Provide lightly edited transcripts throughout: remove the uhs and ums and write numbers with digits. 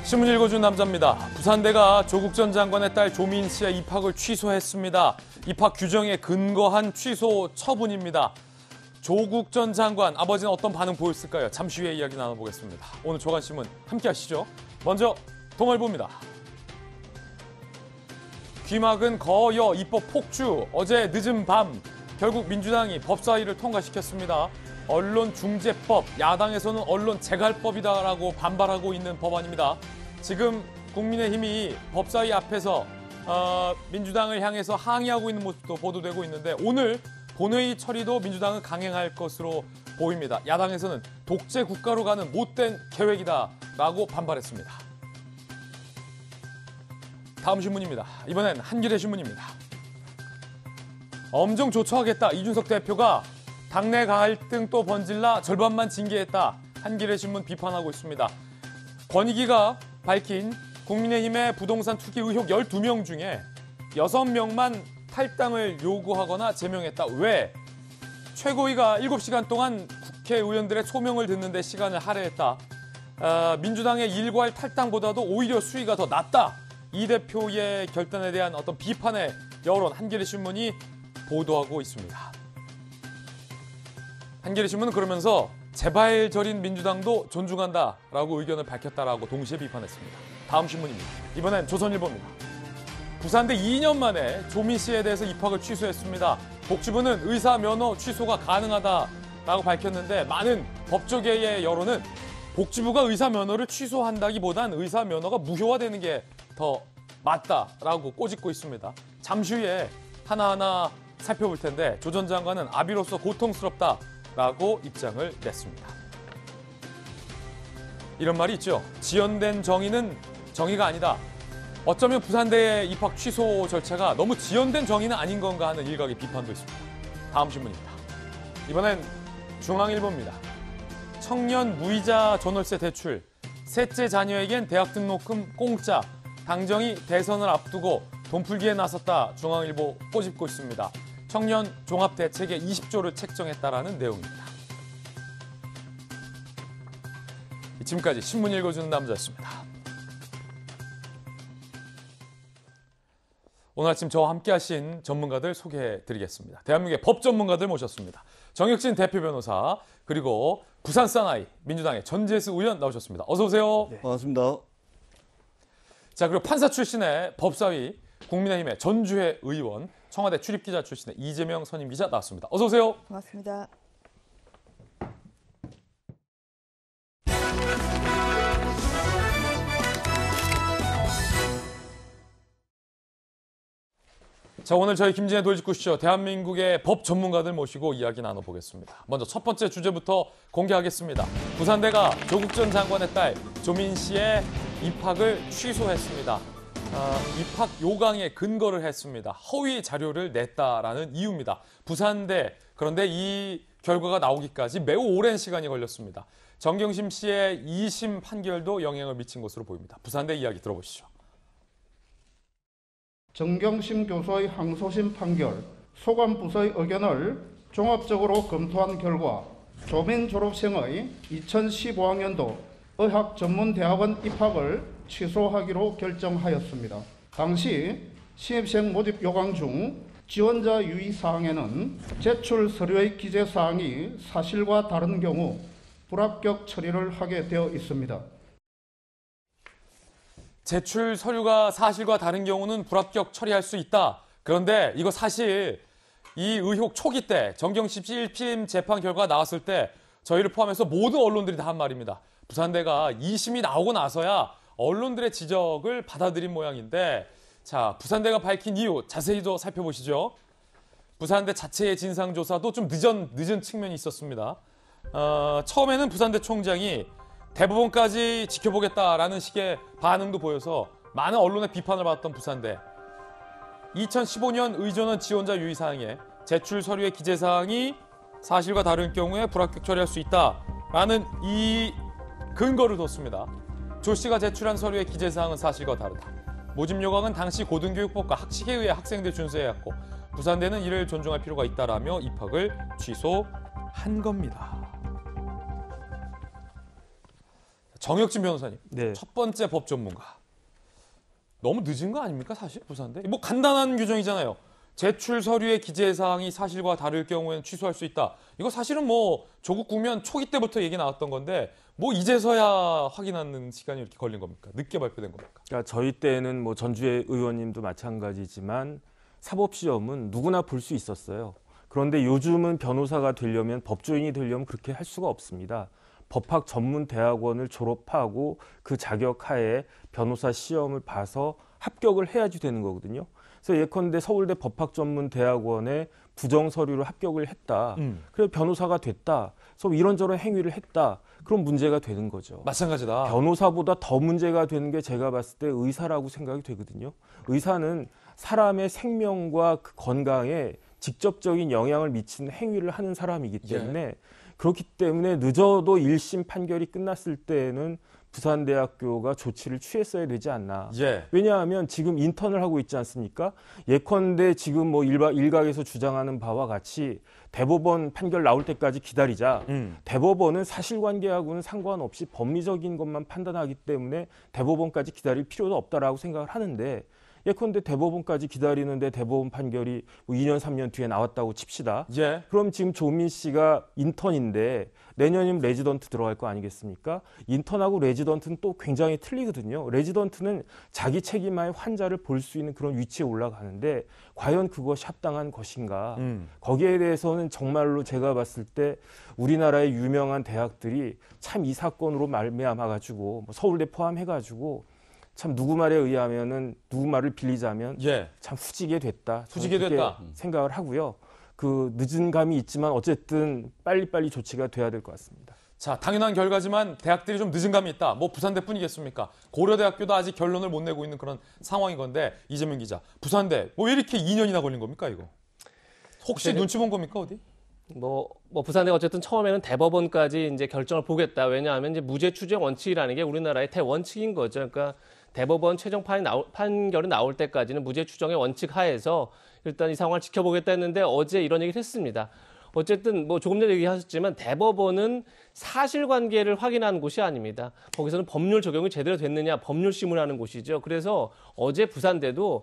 신문 읽어준 남자입니다. 부산대가 조국 전 장관의 딸 조민 씨의 입학을 취소했습니다. 입학 규정에 근거한 취소 처분입니다. 조국 전 장관, 아버지는 어떤 반응 보였을까요? 잠시 후에 이야기 나눠보겠습니다. 오늘 조간신문 함께 하시죠. 먼저 동아일보입니다. 귀막은 거여 입법 폭주. 어제 늦은 밤 결국 민주당이 법사위를 통과시켰습니다. 언론중재법, 야당에서는 언론재갈법이다라고 반발하고 있는 법안입니다. 지금 국민의힘이 법사위 앞에서 민주당을 향해서 항의하고 있는 모습도 보도되고 있는데 오늘 본회의 처리도 민주당은 강행할 것으로 보입니다. 야당에서는 독재 국가로 가는 못된 계획이다라고 반발했습니다. 다음 신문입니다. 이번엔 한겨레 신문입니다. 엄정 조처하겠다. 이준석 대표가 당내 갈등 또 번질라 절반만 징계했다. 한겨레 신문 비판하고 있습니다. 권익위가 밝힌 국민의힘의 부동산 투기 의혹 12명 중에 6명만 탈당을 요구하거나 제명했다. 왜? 최고위가 7시간 동안 국회의원들의 소명을 듣는 데 시간을 할애했다. 민주당의 일괄 탈당보다도 오히려 수위가 더 낮다. 이 대표의 결단에 대한 어떤 비판의 여론 한겨레 신문이 보도하고 있습니다. 한겨레 신문은 그러면서 제발 저린 민주당도 존중한다라고 의견을 밝혔다라고 동시에 비판했습니다. 다음 신문입니다. 이번엔 조선일보입니다. 부산대 2년 만에 조민 씨에 대해서 입학을 취소했습니다. 복지부는 의사 면허 취소가 가능하다라고 밝혔는데 많은 법조계의 여론은 복지부가 의사 면허를 취소한다기보단 의사 면허가 무효화되는 게 더 맞다라고 꼬집고 있습니다. 잠시 후에 하나하나 살펴볼 텐데 조 전 장관은 아비로서 고통스럽다라고 입장을 냈습니다. 이런 말이 있죠. 지연된 정의는 정의가 아니다. 어쩌면 부산대의 입학 취소 절차가 너무 지연된 정의는 아닌 건가 하는 일각의 비판도 있습니다. 다음 신문입니다. 이번엔 중앙일보입니다. 청년 무이자 전월세 대출, 셋째 자녀에겐 대학 등록금 공짜, 당정이 대선을 앞두고 돈풀기에 나섰다. 중앙일보 꼬집고 있습니다. 청년 종합대책에 20조를 책정했다라는 내용입니다. 지금까지 신문 읽어주는 남자였습니다. 오늘 아침 저와 함께 하신 전문가들 소개해드리겠습니다. 대한민국의 법 전문가들 모셨습니다. 정혁진 대표 변호사, 그리고 부산 사나이 민주당의 전재수 의원 나오셨습니다. 어서 오세요. 네. 반갑습니다. 자, 그리고 판사 출신의 법사위 국민의힘의 전주혜 의원, 청와대 출입기자 출신의 이재명 선임기자 나왔습니다. 어서 오세요. 반갑습니다. 자, 오늘 저희 김진애 돌직구쇼 대한민국의 법 전문가들 모시고 이야기 나눠보겠습니다. 먼저 첫 번째 주제부터 공개하겠습니다. 부산대가 조국 전 장관의 딸 조민 씨의 입학을 취소했습니다. 입학 요강에 근거를 했습니다. 허위 자료를 냈다라는 이유입니다. 부산대, 그런데 이 결과가 나오기까지 매우 오랜 시간이 걸렸습니다. 정경심 씨의 2심 판결도 영향을 미친 것으로 보입니다. 부산대 이야기 들어보시죠. 정경심 교수의 항소심 판결, 소관부서의 의견을 종합적으로 검토한 결과 조민 졸업생의 2015학년도 의학전문대학원 입학을 취소하기로 결정하였습니다. 당시 신입생 모집 요강 중 지원자 유의 사항에는 제출 서류의 기재 사항이 사실과 다른 경우 불합격 처리를 하게 되어 있습니다. 제출 서류가 사실과 다른 경우는 불합격 처리할 수 있다. 그런데 이거 사실 이 의혹 초기 때 정경심 씨 1심 재판 결과가 나왔을 때 저희를 포함해서 모든 언론들이 다 한 말입니다. 부산대가 2심이 나오고 나서야 언론들의 지적을 받아들인 모양인데, 자, 부산대가 밝힌 이유 자세히 더 살펴보시죠. 부산대 자체의 진상조사도 좀 늦은 측면이 있었습니다. 처음에는 부산대 총장이 대법원까지 지켜보겠다라는 식의 반응도 보여서 많은 언론의 비판을 받았던 부산대. 2015년 의전원 지원자 유의사항에 제출 서류의 기재사항이 사실과 다른 경우에 불합격 처리할 수 있다라는 이 근거를 뒀습니다. 조 씨가 제출한 서류의 기재사항은 사실과 다르다. 모집 요강은 당시 고등교육법과 학칙에 의해 학생들 준수해야 했고 부산대는 이를 존중할 필요가 있다라며 입학을 취소한 겁니다. 정혁진 변호사님, 네. 첫 번째 법 전문가. 너무 늦은 거 아닙니까, 사실 부산대? 뭐 간단한 규정이잖아요. 제출 서류의 기재 사항이 사실과 다를 경우에는 취소할 수 있다. 이거 사실은 뭐 조국 국면 초기 때부터 얘기 나왔던 건데 뭐 이제서야 확인하는 시간이 이렇게 걸린 겁니까? 늦게 발표된 겁니까? 그러니까 저희 때는 뭐 전주의 의원님도 마찬가지지만 사법시험은 누구나 볼 수 있었어요. 그런데 요즘은 변호사가 되려면 법조인이 되려면 그렇게 할 수가 없습니다. 법학 전문 대학원을 졸업하고 그 자격 하에 변호사 시험을 봐서 합격을 해야지 되는 거거든요. 그래서 예컨대 서울대 법학전문대학원에 부정 서류로 합격을 했다. 그래서 변호사가 됐다. 그래서 이런저런 행위를 했다. 그럼 문제가 되는 거죠. 마찬가지다. 변호사보다 더 문제가 되는 게 제가 봤을 때 의사라고 생각이 되거든요. 의사는 사람의 생명과 그 건강에 직접적인 영향을 미치는 행위를 하는 사람이기 때문에 그렇기 때문에 늦어도 1심 판결이 끝났을 때에는 부산대학교가 조치를 취했어야 되지 않나. 왜냐하면 지금 인턴을 하고 있지 않습니까? 예컨대 지금 뭐 일각에서 주장하는 바와 같이 대법원 판결 나올 때까지 기다리자. 대법원은 사실관계하고는 상관없이 법리적인 것만 판단하기 때문에 대법원까지 기다릴 필요도 없다라고 생각을 하는데 예컨대 대법원까지 기다리는데 대법원 판결이 뭐 2년, 3년 뒤에 나왔다고 칩시다. 그럼 지금 조민 씨가 인턴인데 내년이면 레지던트 들어갈 거 아니겠습니까? 인턴하고 레지던트는 또 굉장히 틀리거든요. 레지던트는 자기 책임하에 환자를 볼 수 있는 그런 위치에 올라가는데 과연 그것이 합당한 것인가? 거기에 대해서는 정말로 제가 봤을 때 우리나라의 유명한 대학들이 참 이 사건으로 말미암아가지고 뭐 서울대 포함해가지고 참 누구 말에 의하면은 누구 말을 빌리자면 참 후지게 됐다. 생각을 하고요. 그 늦은 감이 있지만 어쨌든 빨리빨리 조치가 돼야 될 것 같습니다. 자, 당연한 결과지만 대학들이 좀 늦은 감이 있다. 뭐 부산대뿐이겠습니까? 고려대학교도 아직 결론을 못 내고 있는 그런 상황인 건데 이재명 기자, 부산대 뭐 왜 이렇게 2년이나 걸린 겁니까 이거? 혹시 눈치 본 겁니까 어디? 뭐 부산대가 어쨌든 처음에는 대법원까지 이제 결정을 보겠다. 왜냐하면 이제 무죄 추정 원칙이라는 게 우리나라의 대원칙인 거죠. 그러니까 대법원 최종 판결이 나올 때까지는 무죄 추정의 원칙 하에서 일단 이 상황을 지켜보겠다 했는데 어제 이런 얘기를 했습니다. 어쨌든 뭐 조금 전에 얘기하셨지만 대법원은 사실관계를 확인하는 곳이 아닙니다. 거기서는 법률 적용이 제대로 됐느냐 법률 심을 하는 곳이죠. 그래서 어제 부산대도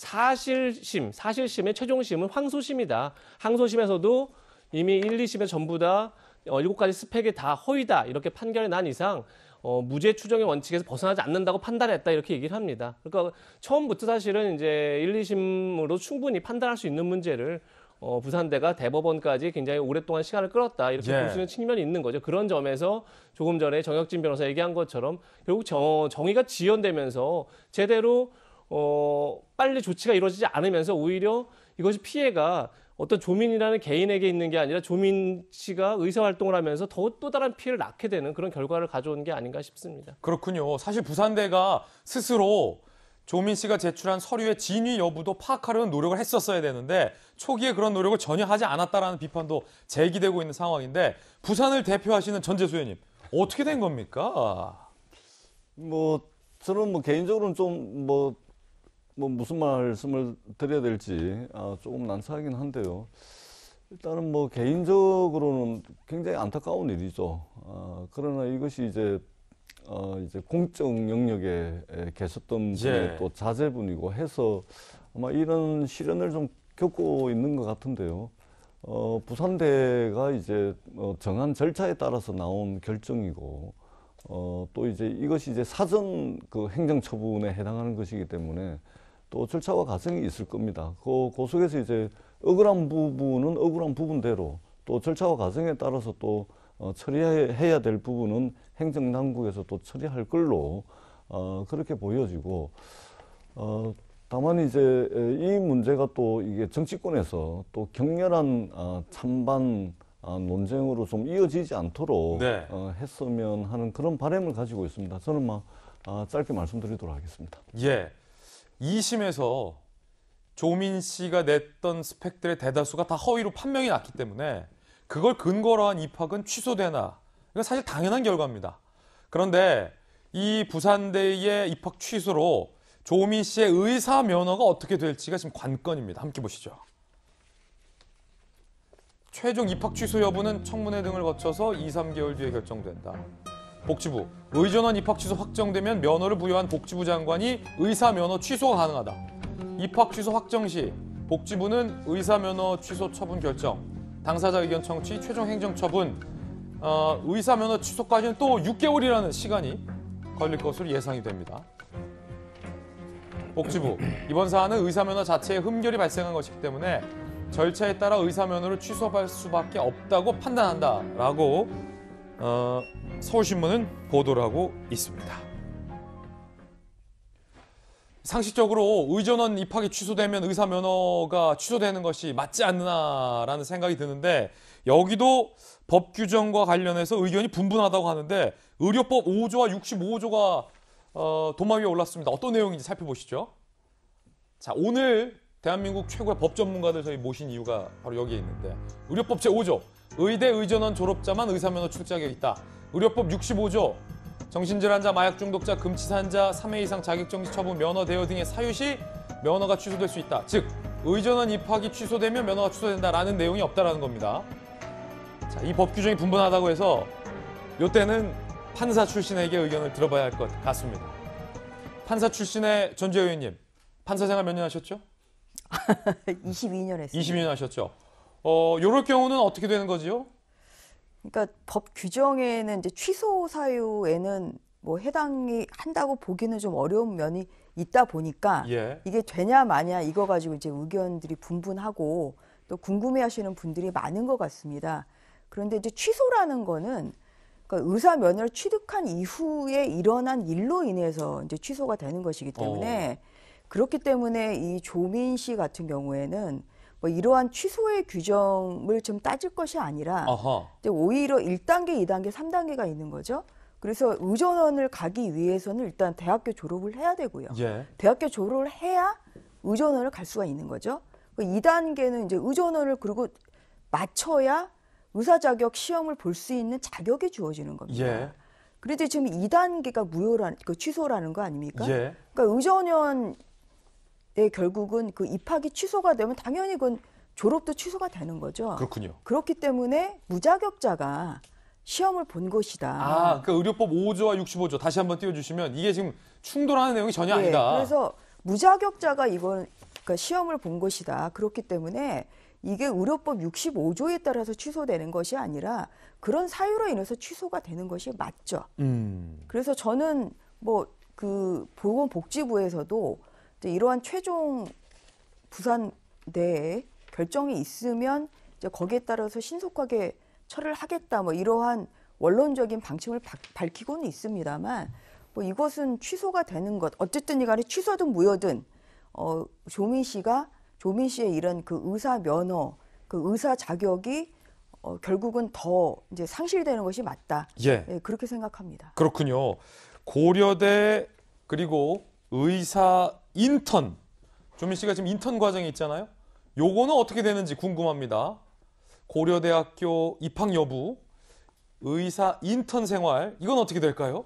사실심의 최종심은 항소심이다. 항소심에서도 이미 1, 2심에 전부 다 7가지 스펙이 다 허위다 이렇게 판결이 난 이상 무죄 추정의 원칙에서 벗어나지 않는다고 판단했다 이렇게 얘기를 합니다. 그러니까 처음부터 사실은 이제 1, 2심으로 충분히 판단할 수 있는 문제를 부산대가 대법원까지 굉장히 오랫동안 시간을 끌었다 이렇게 볼 수 있는 측면이 있는 거죠. 그런 점에서 조금 전에 정혁진 변호사 얘기한 것처럼 결국 정의가 지연되면서 제대로 빨리 조치가 이루어지지 않으면서 오히려 이것이 피해가 어떤 조민이라는 개인에게 있는 게 아니라 조민 씨가 의사활동을 하면서 또 다른 피해를 낳게 되는 그런 결과를 가져오는 게 아닌가 싶습니다. 그렇군요. 사실 부산대가 스스로 조민 씨가 제출한 서류의 진위 여부도 파악하려는 노력을 했었어야 되는데 초기에 그런 노력을 전혀 하지 않았다라는 비판도 제기되고 있는 상황인데 부산을 대표하시는 전재수 의원님 어떻게 된 겁니까? 뭐 저는 뭐 개인적으로는 좀 무슨 말씀을 드려야 될지 조금 난처하긴 한데요. 일단은 뭐 개인적으로는 굉장히 안타까운 일이죠. 그러나 이것이 이제 공적 영역에 계셨던 분의 또 자제분이고 해서 아마 이런 시련을 좀 겪고 있는 것 같은데요. 부산대가 이제 정한 절차에 따라서 나온 결정이고 또 이제 이것이 이제 사전 그 행정처분에 해당하는 것이기 때문에 또 절차와 과정이 있을 겁니다. 그 속에서 이제 억울한 부분은 억울한 부분대로 또 절차와 과정에 따라서 또 처리해야 될 부분은 행정당국에서 또 처리할 걸로 그렇게 보여지고 다만 이제 이 문제가 또 이게 정치권에서 또 격렬한 찬반 논쟁으로 좀 이어지지 않도록 했으면 하는 그런 바람을 가지고 있습니다. 저는 짧게 말씀드리도록 하겠습니다. 2심에서 조민 씨가 냈던 스펙들의 대다수가 다 허위로 판명이 났기 때문에 그걸 근거로 한 입학은 취소되나? 이건 사실 당연한 결과입니다. 그런데 이 부산대의 입학 취소로 조민 씨의 의사 면허가 어떻게 될지가 지금 관건입니다. 함께 보시죠. 최종 입학 취소 여부는 청문회 등을 거쳐서 2, 3개월 뒤에 결정된다. 복지부, 의전원 입학 취소 확정되면 면허를 부여한 복지부 장관이 의사 면허 취소가 가능하다. 입학 취소 확정 시 복지부는 의사 면허 취소 처분 결정, 당사자 의견 청취, 최종 행정 처분, 의사 면허 취소까지는 또 6개월이라는 시간이 걸릴 것으로 예상이 됩니다. 복지부, 이번 사안은 의사 면허 자체에 흠결이 발생한 것이기 때문에 절차에 따라 의사 면허를 취소할 수밖에 없다고 판단한다라고 서울신문은 보도를 하고 있습니다. 상식적으로 의전원 입학이 취소되면 의사 면허가 취소되는 것이 맞지 않나라는 생각이 드는데 여기도 법 규정과 관련해서 의견이 분분하다고 하는데 의료법 5조와 65조가 도마 위에 올랐습니다. 어떤 내용인지 살펴보시죠. 자, 오늘 대한민국 최고의 법 전문가들 저희 모신 이유가 바로 여기에 있는데 의료법 제5조 의대 의전원 졸업자만 의사면허 취득 자격이 있다. 의료법 65조 정신질환자, 마약 중독자, 금치산자, 3회 이상 자격정지 처분, 면허 대여 등의 사유 시 면허가 취소될 수 있다. 즉 의전원 입학이 취소되면 면허가 취소된다라는 내용이 없다라는 겁니다. 자, 이 법 규정이 분분하다고 해서 이때는 판사 출신에게 의견을 들어봐야 할 것 같습니다. 판사 출신의 전재 의원님, 판사 생활 몇 년 하셨죠? 22년 했습니다. 22년 하셨죠. 이럴 경우는 어떻게 되는 거지요? 그러니까 법 규정에는 이제 취소 사유에는 뭐 해당이 한다고 보기는 좀 어려운 면이 있다 보니까 예. 이게 되냐 마냐 이거 가지고 이제 의견들이 분분하고 또 궁금해하시는 분들이 많은 것 같습니다. 그런데 이제 취소라는 거는 그러니까 의사 면허를 취득한 이후에 일어난 일로 인해서 이제 취소가 되는 것이기 때문에 그렇기 때문에 이 조민 씨 같은 경우에는 뭐 이러한 취소의 규정을 좀 따질 것이 아니라 오히려 1단계, 2단계, 3단계가 있는 거죠. 그래서 의전원을 가기 위해서는 일단 대학교 졸업을 해야 되고요. 예. 대학교 졸업을 해야 의전원을 갈 수가 있는 거죠. 2단계는 이제 의전원을 그리고 맞춰야 의사 자격 시험을 볼 수 있는 자격이 주어지는 겁니다. 예. 그런데 지금 2단계가 무효라는 그 취소라는 거 아닙니까? 예. 그러니까 의전원의 결국은 그 입학이 취소가 되면 당연히 그건 졸업도 취소가 되는 거죠. 그렇군요. 그렇기 때문에 무자격자가 시험을 본 것이다. 그 의료법 5조와 65조 다시 한번 띄워주시면 이게 지금 충돌하는 내용이 전혀 아니다. 그래서 무자격자가 이건 그러니까 시험을 본 것이다. 그렇기 때문에 이게 의료법 65조에 따라서 취소되는 것이 아니라 그런 사유로 인해서 취소가 되는 것이 맞죠. 그래서 저는 뭐 그 보건복지부에서도 이러한 최종 부산 내에 결정이 있으면 이제 거기에 따라서 신속하게 처리를 하겠다. 뭐 이러한 원론적인 방침을 밝히고는 있습니다만 뭐 이것은 취소가 되는 것 어쨌든 이간에 취소든 무효든 조민 씨의 이런 그 의사 면허, 그 의사 자격이 결국은 더 이제 상실되는 것이 맞다. 예. 네, 그렇게 생각합니다. 그렇군요. 고려대 그리고 의사 인턴. 조민 씨가 지금 인턴 과정이 있잖아요. 요거는 어떻게 되는지 궁금합니다. 고려대학교 입학 여부, 의사 인턴 생활, 이건 어떻게 될까요?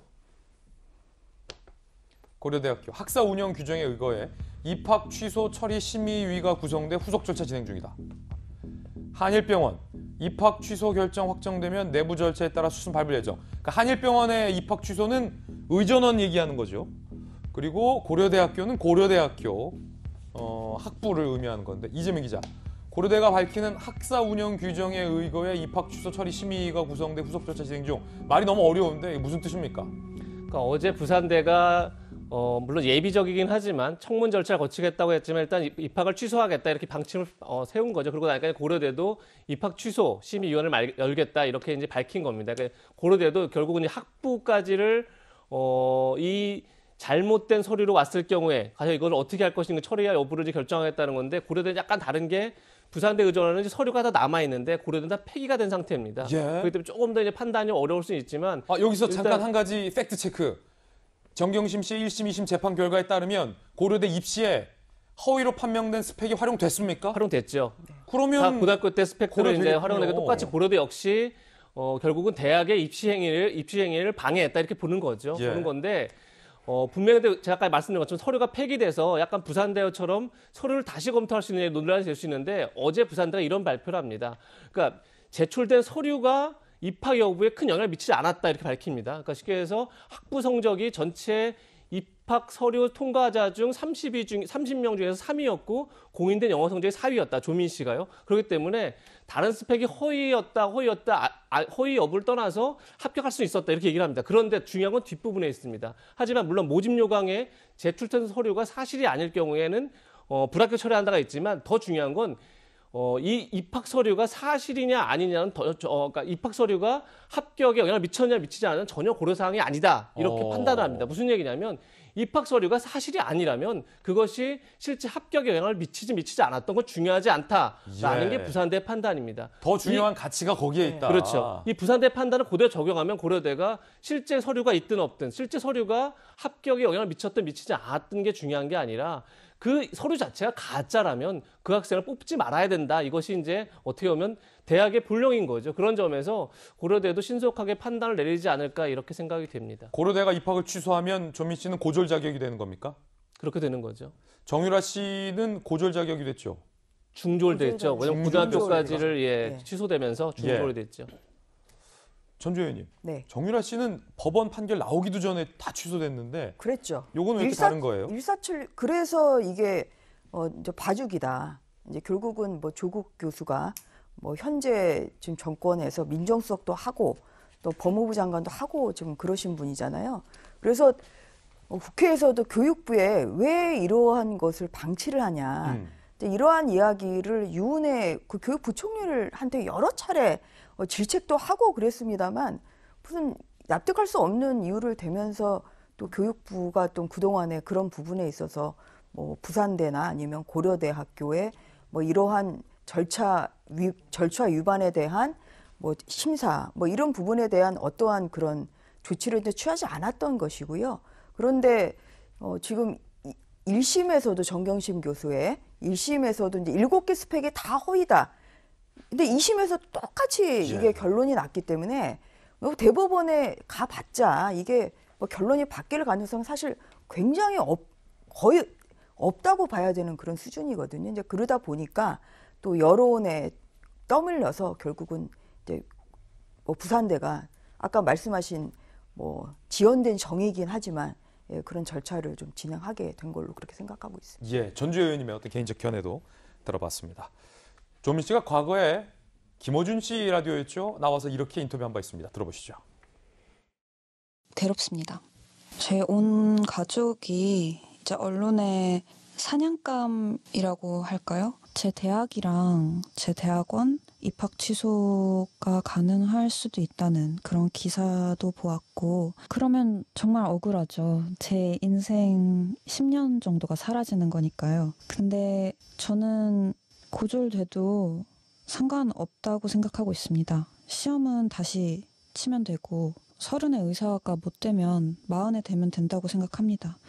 고려대학교 학사 운영 규정에 의거해 입학 취소 처리 심의위가 구성돼 후속 절차 진행 중이다. 한일병원 입학 취소 결정 확정되면 내부 절차에 따라 수순 밟을 예정. 그러니까 한일병원의 입학 취소는 의전원 얘기하는 거죠. 그리고 고려대학교는 고려대학교 학부를 의미하는 건데 이재명 기자. 고려대가 밝히는 학사 운영 규정에 의거해 입학 취소 처리 심의위가 구성돼 후속 절차 진행 중. 말이 너무 어려운데 이게 무슨 뜻입니까? 그러니까 어제 부산대가 물론 예비적이긴 하지만 청문 절차를 거치겠다고 했지만 일단 입학을 취소하겠다 이렇게 방침을 세운 거죠. 그리고 나니까 고려대도 입학 취소 심의위원회를 열겠다 이렇게 이제 밝힌 겁니다. 그러니까 고려대도 결국은 학부까지를 이 잘못된 서류로 왔을 경우에 과연 이걸 어떻게 할 것인가 처리야 여부를 이제 결정하겠다는 건데 고려대는 약간 다른 게 부산대 의전원은 이제 서류가 다 남아 있는데 고려대는 다 폐기가 된 상태입니다. 예. 그렇기 때문에 조금 더 이제 판단이 어려울 수 있지만 여기서 잠깐 한 가지 팩트 체크. 정경심 씨 1심, 2심 재판 결과에 따르면 고려대 입시에 허위로 판명된 스펙이 활용됐습니까? 활용됐죠. 그러면 다 고등학교 때 스펙들을 이제 되겠군요. 활용되고 똑같이 고려대 역시 결국은 대학의 입시 행위를 방해했다 이렇게 보는 거죠. 예. 보는 건데 분명히 제가 아까 말씀드린 것처럼 서류가 폐기돼서 약간 부산대처럼 서류를 다시 검토할 수 있는 논란이 될 수 있는데 어제 부산대가 이런 발표를 합니다. 그러니까 제출된 서류가 입학 여부에 큰 영향을 미치지 않았다 이렇게 밝힙니다. 그러니까 쉽게 해서 학부 성적이 전체 입학 서류 통과자 중 30명 중에서 3위였고 공인된 영어 성적이 4위였다. 조민 씨가요. 그렇기 때문에 다른 스펙이 허위 여부를 떠나서 합격할 수 있었다 이렇게 얘기를 합니다. 그런데 중요한 건 뒷부분에 있습니다. 하지만 물론 모집 요강에 제출된 서류가 사실이 아닐 경우에는 불합격 처리한다가 있지만 더 중요한 건 이 입학 서류가 사실이냐 아니냐는 그러니까 입학 서류가 합격에 영향을 미쳤냐 미치지 않은 전혀 고려사항이 아니다 이렇게 판단을 합니다. 무슨 얘기냐면 입학 서류가 사실이 아니라면 그것이 실제 합격에 영향을 미치지 않았던 건 중요하지 않다라는 게 부산대 판단입니다. 더 중요한 가치가 거기에 있다. 그렇죠. 이 부산대 판단을 고대로 적용하면 고려대가 실제 서류가 있든 없든 실제 서류가 합격에 영향을 미쳤든 미치지 않았던 게 중요한 게 아니라 그 서류 자체가 가짜라면 그 학생을 뽑지 말아야 된다. 이것이 이제 어떻게 보면 대학의 본령인 거죠. 그런 점에서 고려대도 신속하게 판단을 내리지 않을까 이렇게 생각이 됩니다. 고려대가 입학을 취소하면 조민 씨는 고졸 자격이 되는 겁니까? 그렇게 되는 거죠. 정유라 씨는 고졸 자격이 됐죠. 중졸 됐죠. 왜냐하면 고등학교까지를 취소되면서 중졸이 예. 됐죠. 전주 의원님, 네. 정유라 씨는 법원 판결 나오기도 전에 다 취소됐는데 그랬죠. 요거는 왜 이렇게 다른 거예요? 147 그래서 이게 이제 봐주기다. 이제 결국은 뭐 조국 교수가 뭐 현재 지금 정권에서 민정수석도 하고 또 법무부 장관도 하고 지금 그러신 분이잖아요. 그래서 국회에서도 교육부에 왜 이러한 것을 방치를 하냐. 이러한 이야기를 유은혜 그 교육부총리한테 여러 차례 질책도 하고 그랬습니다만 무슨 납득할 수 없는 이유를 대면서 또 교육부가 또 그동안에 그런 부분에 있어서 뭐 부산대나 아니면 고려대학교에 뭐 이러한 절차 위반에 대한 뭐 심사 뭐 이런 부분에 대한 어떠한 그런 조치를 취하지 않았던 것이고요. 그런데 지금 1심에서도 정경심 교수의 1심에서도 이제 7개 스펙이 다 허위다. 근데 2심에서 똑같이 이게 결론이 났기 때문에 대법원에 가봤자 이게 뭐 결론이 바뀔 가능성 사실 굉장히 거의 없다고 봐야 되는 그런 수준이거든요. 이제 그러다 보니까 또 여론에 떠밀려서 결국은 이제 뭐 부산대가 아까 말씀하신 뭐 지연된 정의이긴 하지만 그런 절차를 좀 진행하게 된 걸로 그렇게 생각하고 있습니다. 예, 전주 의원님의 어떤 개인적 견해도 들어봤습니다. 조민 씨가 과거에 김어준 씨 라디오였죠? 나와서 이렇게 인터뷰한 바 있습니다. 들어보시죠. 괴롭습니다. 저희 온 가족이 이제 언론의 사냥감이라고 할까요? 제 대학이랑 제 대학원 입학 취소가 가능할 수도 있다는 그런 기사도 보았고 그러면 정말 억울하죠. 제 인생 10년 정도가 사라지는 거니까요. 근데 저는 고졸돼도 상관없다고 생각하고 있습니다. 시험은 다시 치면 되고 30에 의사가 못 되면 40에 되면 된다고 생각합니다.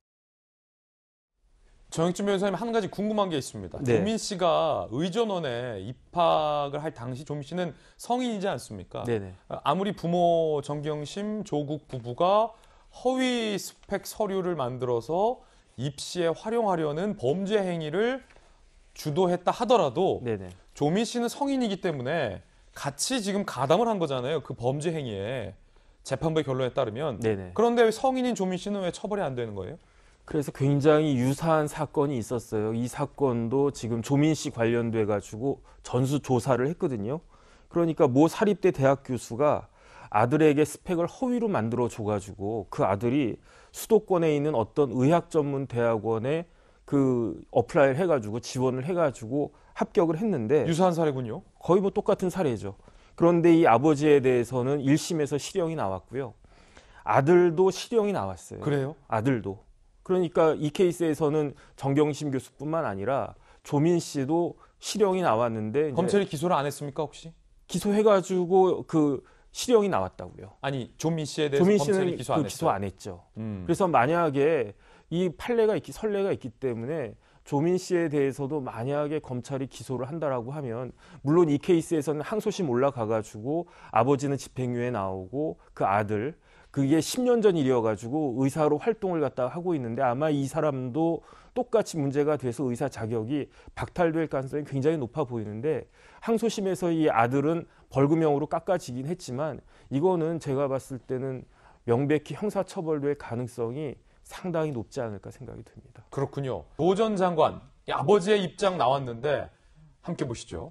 정혁진 변호사님 한 가지 궁금한 게 있습니다. 네. 조민 씨가 의전원에 입학을 할 당시 조민 씨는 성인이지 않습니까? 네네. 아무리 부모 정경심, 조국 부부가 허위 스펙 서류를 만들어서 입시에 활용하려는 범죄 행위를 주도했다 하더라도 네네. 조민 씨는 성인이기 때문에 같이 지금 가담을 한 거잖아요. 그 범죄 행위에 재판부의 결론에 따르면. 네네. 그런데 성인인 조민 씨는 왜 처벌이 안 되는 거예요? 그래서 굉장히 유사한 사건이 있었어요. 이 사건도 지금 조민 씨 관련돼 가지고 전수 조사를 했거든요. 그러니까 모 사립대 대학 교수가 아들에게 스펙을 허위로 만들어 줘가지고 그 아들이 수도권에 있는 어떤 의학 전문 대학원에 그 어플라이를 해가지고 지원을 해가지고 합격을 했는데 유사한 사례군요. 거의 뭐 똑같은 사례죠. 그런데 이 아버지에 대해서는 1심에서 실형이 나왔고요. 아들도 실형이 나왔어요. 그래요? 아들도. 그러니까 이 케이스에서는 정경심 교수뿐만 아니라 조민 씨도 실형이 나왔는데 검찰이 기소를 안 했습니까 혹시? 기소해가지고 그 실형이 나왔다고요. 아니 조민 씨에 대해서 조민 검찰이 씨는 기소 안 했어요. 기소 안 했죠. 음. 그래서 만약에 이 선례가 있기 때문에 조민 씨에 대해서도 만약에 검찰이 기소를 한다라고 하면 물론 이 케이스에서는 항소심 올라가가지고 아버지는 집행유예 나오고 그 아들 그게 10년 전 일이어가지고 의사로 활동을 갖다가 하고 있는데 아마 이 사람도 똑같이 문제가 돼서 의사 자격이 박탈될 가능성이 굉장히 높아 보이는데 항소심에서 이 아들은 벌금형으로 깎아지긴 했지만 이거는 제가 봤을 때는 명백히 형사처벌될 가능성이 상당히 높지 않을까 생각이 듭니다. 그렇군요. 조 전 장관, 아버지의 입장 나왔는데 함께 보시죠.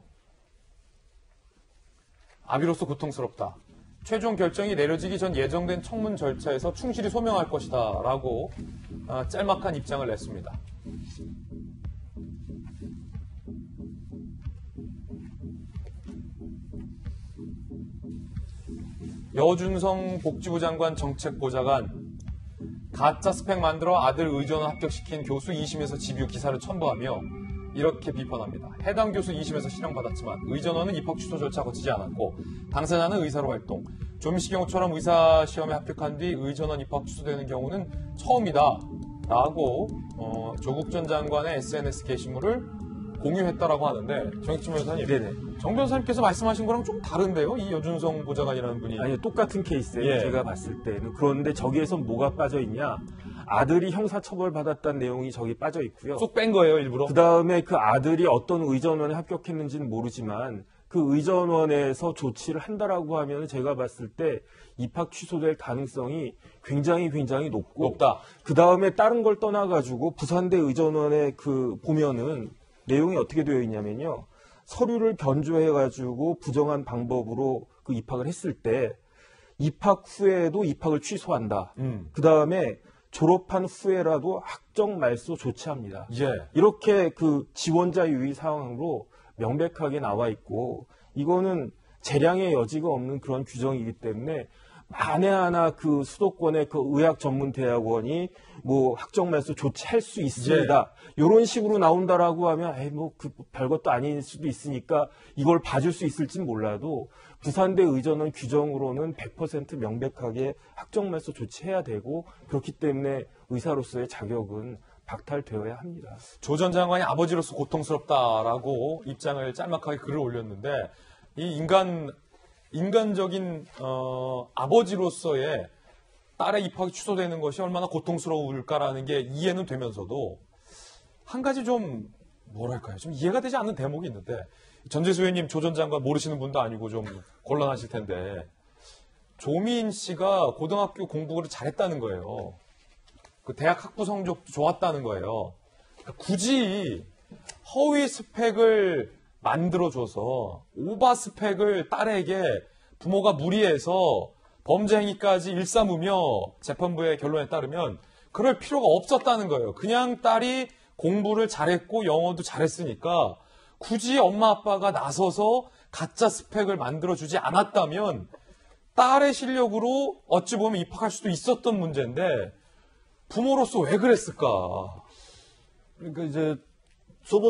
아비로서 고통스럽다. 최종 결정이 내려지기 전 예정된 청문 절차에서 충실히 소명할 것이다 라고 짤막한 입장을 냈습니다. 여준성 복지부 장관 정책보좌관 가짜 스펙 만들어 아들 의전원 합격시킨 교수 2심에서 집유 기사를 첨부하며 이렇게 비판합니다. 해당 교수 2심에서 실형받았지만 의전원은 입학 취소 절차 거치지 않았고 당사자는 의사로 활동. 조민씨 경우처럼 의사시험에 합격한 뒤 의전원 입학 취소되는 경우는 처음이다 라고 조국 전 장관의 SNS 게시물을 공유했다라고 하는데 정익진 변호사님, 네네. 정 변호사님께서 말씀하신 거랑 좀 다른데요? 이 여준성 보좌관이라는 분이. 아니 똑같은 케이스예요. 예. 제가 봤을 때는. 그런데 저기에서 뭐가 빠져 있냐? 아들이 형사처벌 받았다는 내용이 저기 빠져 있고요. 쏙 뺀 거예요, 일부러? 그 다음에 그 아들이 어떤 의전원에 합격했는지는 모르지만 그 의전원에서 조치를 한다라고 하면 제가 봤을 때 입학 취소될 가능성이 굉장히 높고 높다. 그 다음에 다른 걸 떠나가지고 부산대 의전원에 그 보면은 내용이 어떻게 되어 있냐면요. 서류를 견조해가지고 부정한 방법으로 그 입학을 했을 때 입학 후에도 입학을 취소한다. 그 다음에 졸업한 후에라도 학적 말소 조치합니다. 예. 이렇게 그 지원자 유의 사항으로 명백하게 나와 있고 이거는 재량의 여지가 없는 그런 규정이기 때문에 만에 하나 그 수도권의 그 의학 전문 대학원이 뭐 학적 말소 조치할 수 있습니다. 이런 식으로 나온다라고 하면 뭐 그 별것도 아닐 수도 있으니까 이걸 봐줄 수 있을진 몰라도 부산대 의전원 규정으로는 100% 명백하게 학적 말소 조치해야 되고 그렇기 때문에 의사로서의 자격은 박탈되어야 합니다. 조 전 장관이 아버지로서 고통스럽다라고 입장을 짤막하게 글을 올렸는데 이 인간적인 아버지로서의 딸의 입학이 취소되는 것이 얼마나 고통스러울까라는 게 이해는 되면서도 한 가지 좀 뭐랄까요? 좀 이해가 되지 않는 대목이 있는데 전재수 의원님 조 전 장관 모르시는 분도 아니고 좀 곤란하실 텐데 조민 씨가 고등학교 공부를 잘했다는 거예요. 그 대학 학부 성적도 좋았다는 거예요. 굳이 허위 스펙을 만들어줘서 오바 스펙을 딸에게 부모가 무리해서 범죄 행위까지 일삼으며 재판부의 결론에 따르면 그럴 필요가 없었다는 거예요. 그냥 딸이 공부를 잘했고 영어도 잘했으니까 굳이 엄마 아빠가 나서서 가짜 스펙을 만들어주지 않았다면 딸의 실력으로 어찌 보면 입학할 수도 있었던 문제인데 부모로서 왜 그랬을까? 그러니까 이제 저도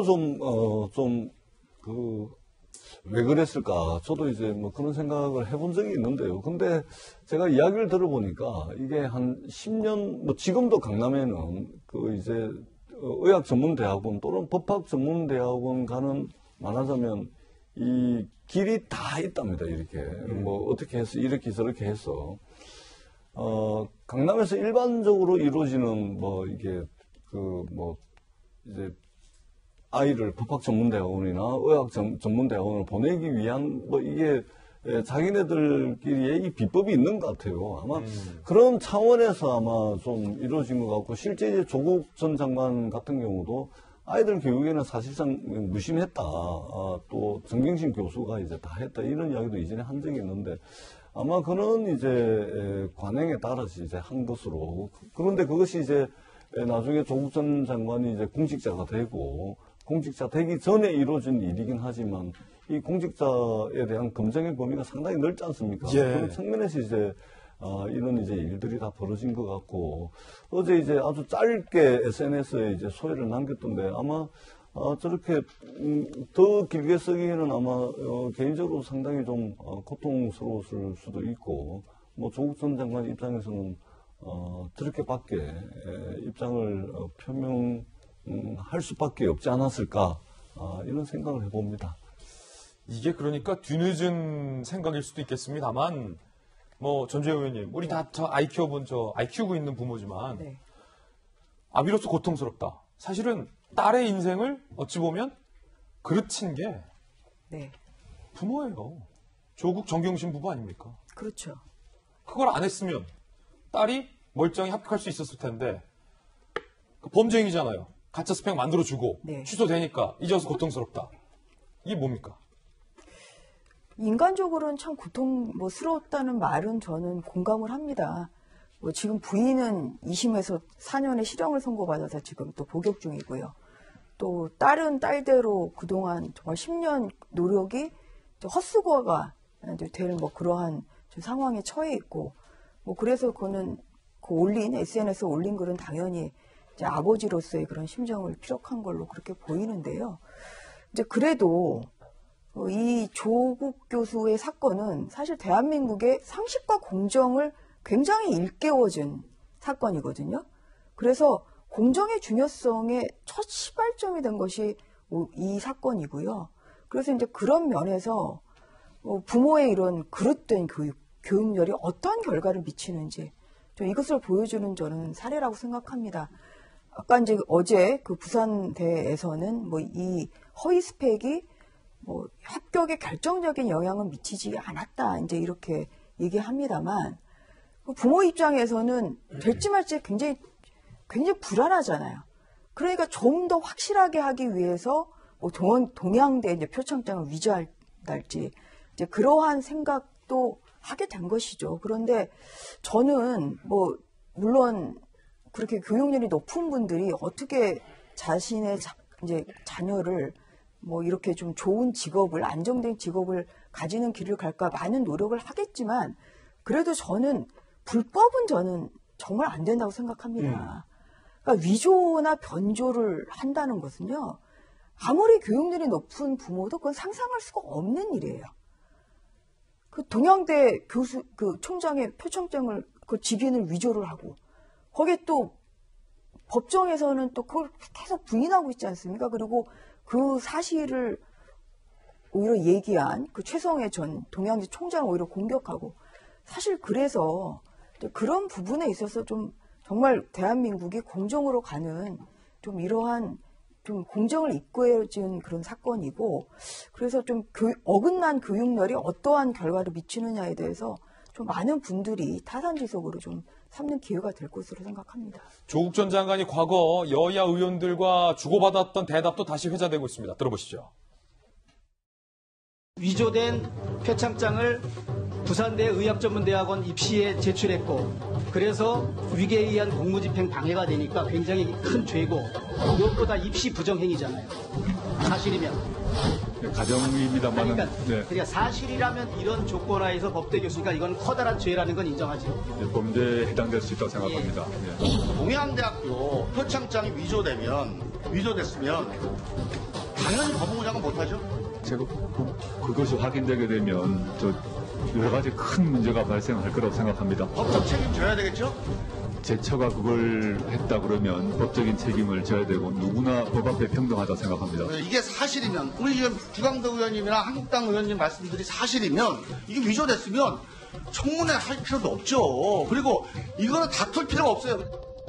왜 그랬을까? 저도 이제 뭐 그런 생각을 해본 적이 있는데요. 근데 제가 이야기를 들어보니까 이게 한 10년, 뭐 지금도 강남에는 그 이제 의학 전문 대학원 또는 법학 전문 대학원 가는 말하자면 이 길이 다 있답니다. 이렇게 뭐 어떻게 해서 이렇게 저렇게 해서 강남에서 일반적으로 이루어지는 뭐 이게 그 뭐 이제 아이를 법학 전문대학원이나 의학 전문대학원을 보내기 위한 뭐 이게 자기네들끼리의 이 비법이 있는 것 같아요. 아마 그런 차원에서 아마 좀 이루어진 것 같고 실제 이제 조국 전 장관 같은 경우도 아이들 교육에는 사실상 무심했다. 또 정경심 교수가 이제 다 했다. 이런 이야기도 이전에 한 적이 있는데 아마 그런 이제 관행에 따라서 이제 한 것으로 그런데 그것이 이제 나중에 조국 전 장관이 이제 공직자가 되고 공직자 되기 전에 이루어진 일이긴 하지만 이 공직자에 대한 검증의 범위가 상당히 넓지 않습니까? 예. 그런 측면에서 이제 이런 이제 일들이 다 벌어진 것 같고 어제 이제 아주 짧게 SNS에 이제 소회를 남겼던데 아마 저렇게 더 길게 쓰기에는 아마 개인적으로 상당히 좀 고통스러웠을 수도 있고 뭐 조국 전 장관 입장에서는 저렇게밖에 입장을 표명할 수밖에 없지 않았을까 이런 생각을 해봅니다. 이게 그러니까 뒤늦은 생각일 수도 있겠습니다만 전주혜 의원님, 우리 다 아이 키워본 아이 키우고 있는 부모지만 네. 아비로서 고통스럽다. 사실은 딸의 인생을 어찌 보면 그르친 게 네. 부모예요. 조국 정경심 부부 아닙니까? 그렇죠. 그걸 안 했으면 딸이 멀쩡히 합격할 수 있었을 텐데 범죄행위잖아요. 가짜 스펙 만들어주고 네. 취소되니까 이제 와서 고통스럽다. 이게 뭡니까? 인간적으로는 참 고통스러웠다는 말은 저는 공감을 합니다. 지금 부인은 2심에서 4년의 실형을 선고받아서 지금 또 복역 중이고요. 또 딸은 딸대로 그동안 정말 10년 노력이 헛수고가 될 그러한 상황에 처해 있고, 그래서 그거는 SNS에 올린 글은 당연히 이제 아버지로서의 그런 심정을 피력한 걸로 그렇게 보이는데요. 이제 그래도 이 조국 교수의 사건은 사실 대한민국의 상식과 공정을 굉장히 일깨워준 사건이거든요. 그래서 공정의 중요성의 첫 시발점이 된 것이 이 사건이고요. 그래서 이제 그런 면에서 부모의 이런 그릇된 교육열이 어떠한 결과를 미치는지 이것을 보여주는 저는 사례라고 생각합니다. 아까 이제 어제 그 부산대에서는 이 허위 스펙이 합격에 결정적인 영향을 미치지 않았다 이제 이렇게 얘기합니다만 부모 입장에서는 될지 말지 굉장히 불안하잖아요. 그러니까 좀 더 확실하게 하기 위해서 동양대 이제 표창장을 위조할지 이제 그러한 생각도 하게 된 것이죠. 그런데 저는 물론 그렇게 교육열이 높은 분들이 어떻게 자신의 이제 자녀를 이렇게 좀 좋은 직업을, 안정된 직업을 가지는 길을 갈까 많은 노력을 하겠지만 그래도 불법은 저는 정말 안 된다고 생각합니다. 그러니까 위조나 변조를 한다는 것은요, 아무리 교육열이 높은 부모도 그건 상상할 수가 없는 일이에요. 그 동양대 교수, 총장의 표창장을, 직인을 위조를 하고, 거기에 또 법정에서는 또 그걸 계속 부인하고 있지 않습니까? 그리고 그 사실을 오히려 얘기한 최성애 전 동양대 총장을 오히려 공격하고, 사실 그래서 그런 부분에 있어서 정말 대한민국이 공정으로 가는 이러한 공정을 이끌어준 그런 사건이고, 그래서 어긋난 교육열이 어떠한 결과를 미치느냐에 대해서 많은 분들이 타산지석으로 삼는 기회가 될 것으로 생각합니다. 조국 전 장관이 과거 여야 의원들과 주고받았던 대답도 다시 회자되고 있습니다. 들어보시죠. 위조된 표창장을 부산대 의학전문대학원 입시에 제출했고, 그래서 위계에 의한 공무집행 방해가 되니까 굉장히 큰 죄고, 무엇보다 입시 부정행위잖아요. 사실이면. 가정입니다만. 그러니까 사실이라면 이런 조건하에서 법대 교수니까 이건 커다란 죄라는 건 인정하죠. 범죄에 해당될 수 있다고 생각합니다. 동양대학교 표창장이 위조됐으면 당연히 법무부장은 못하죠. 제가 그것이 확인되게 되면 여러 가지 큰 문제가 발생할 거라고 생각합니다. 법적 책임져야 되겠죠? 제 처가 그걸 했다 그러면 법적인 책임을 져야 되고 누구나 법 앞에 평등하다 생각합니다. 이게 사실이면 우리 지금 주광덕 의원님이나 한국당 의원님 말씀들이 사실이면 이게 위조됐으면 청문회 할 필요도 없죠. 그리고 이거는 다툴 필요가 없어요.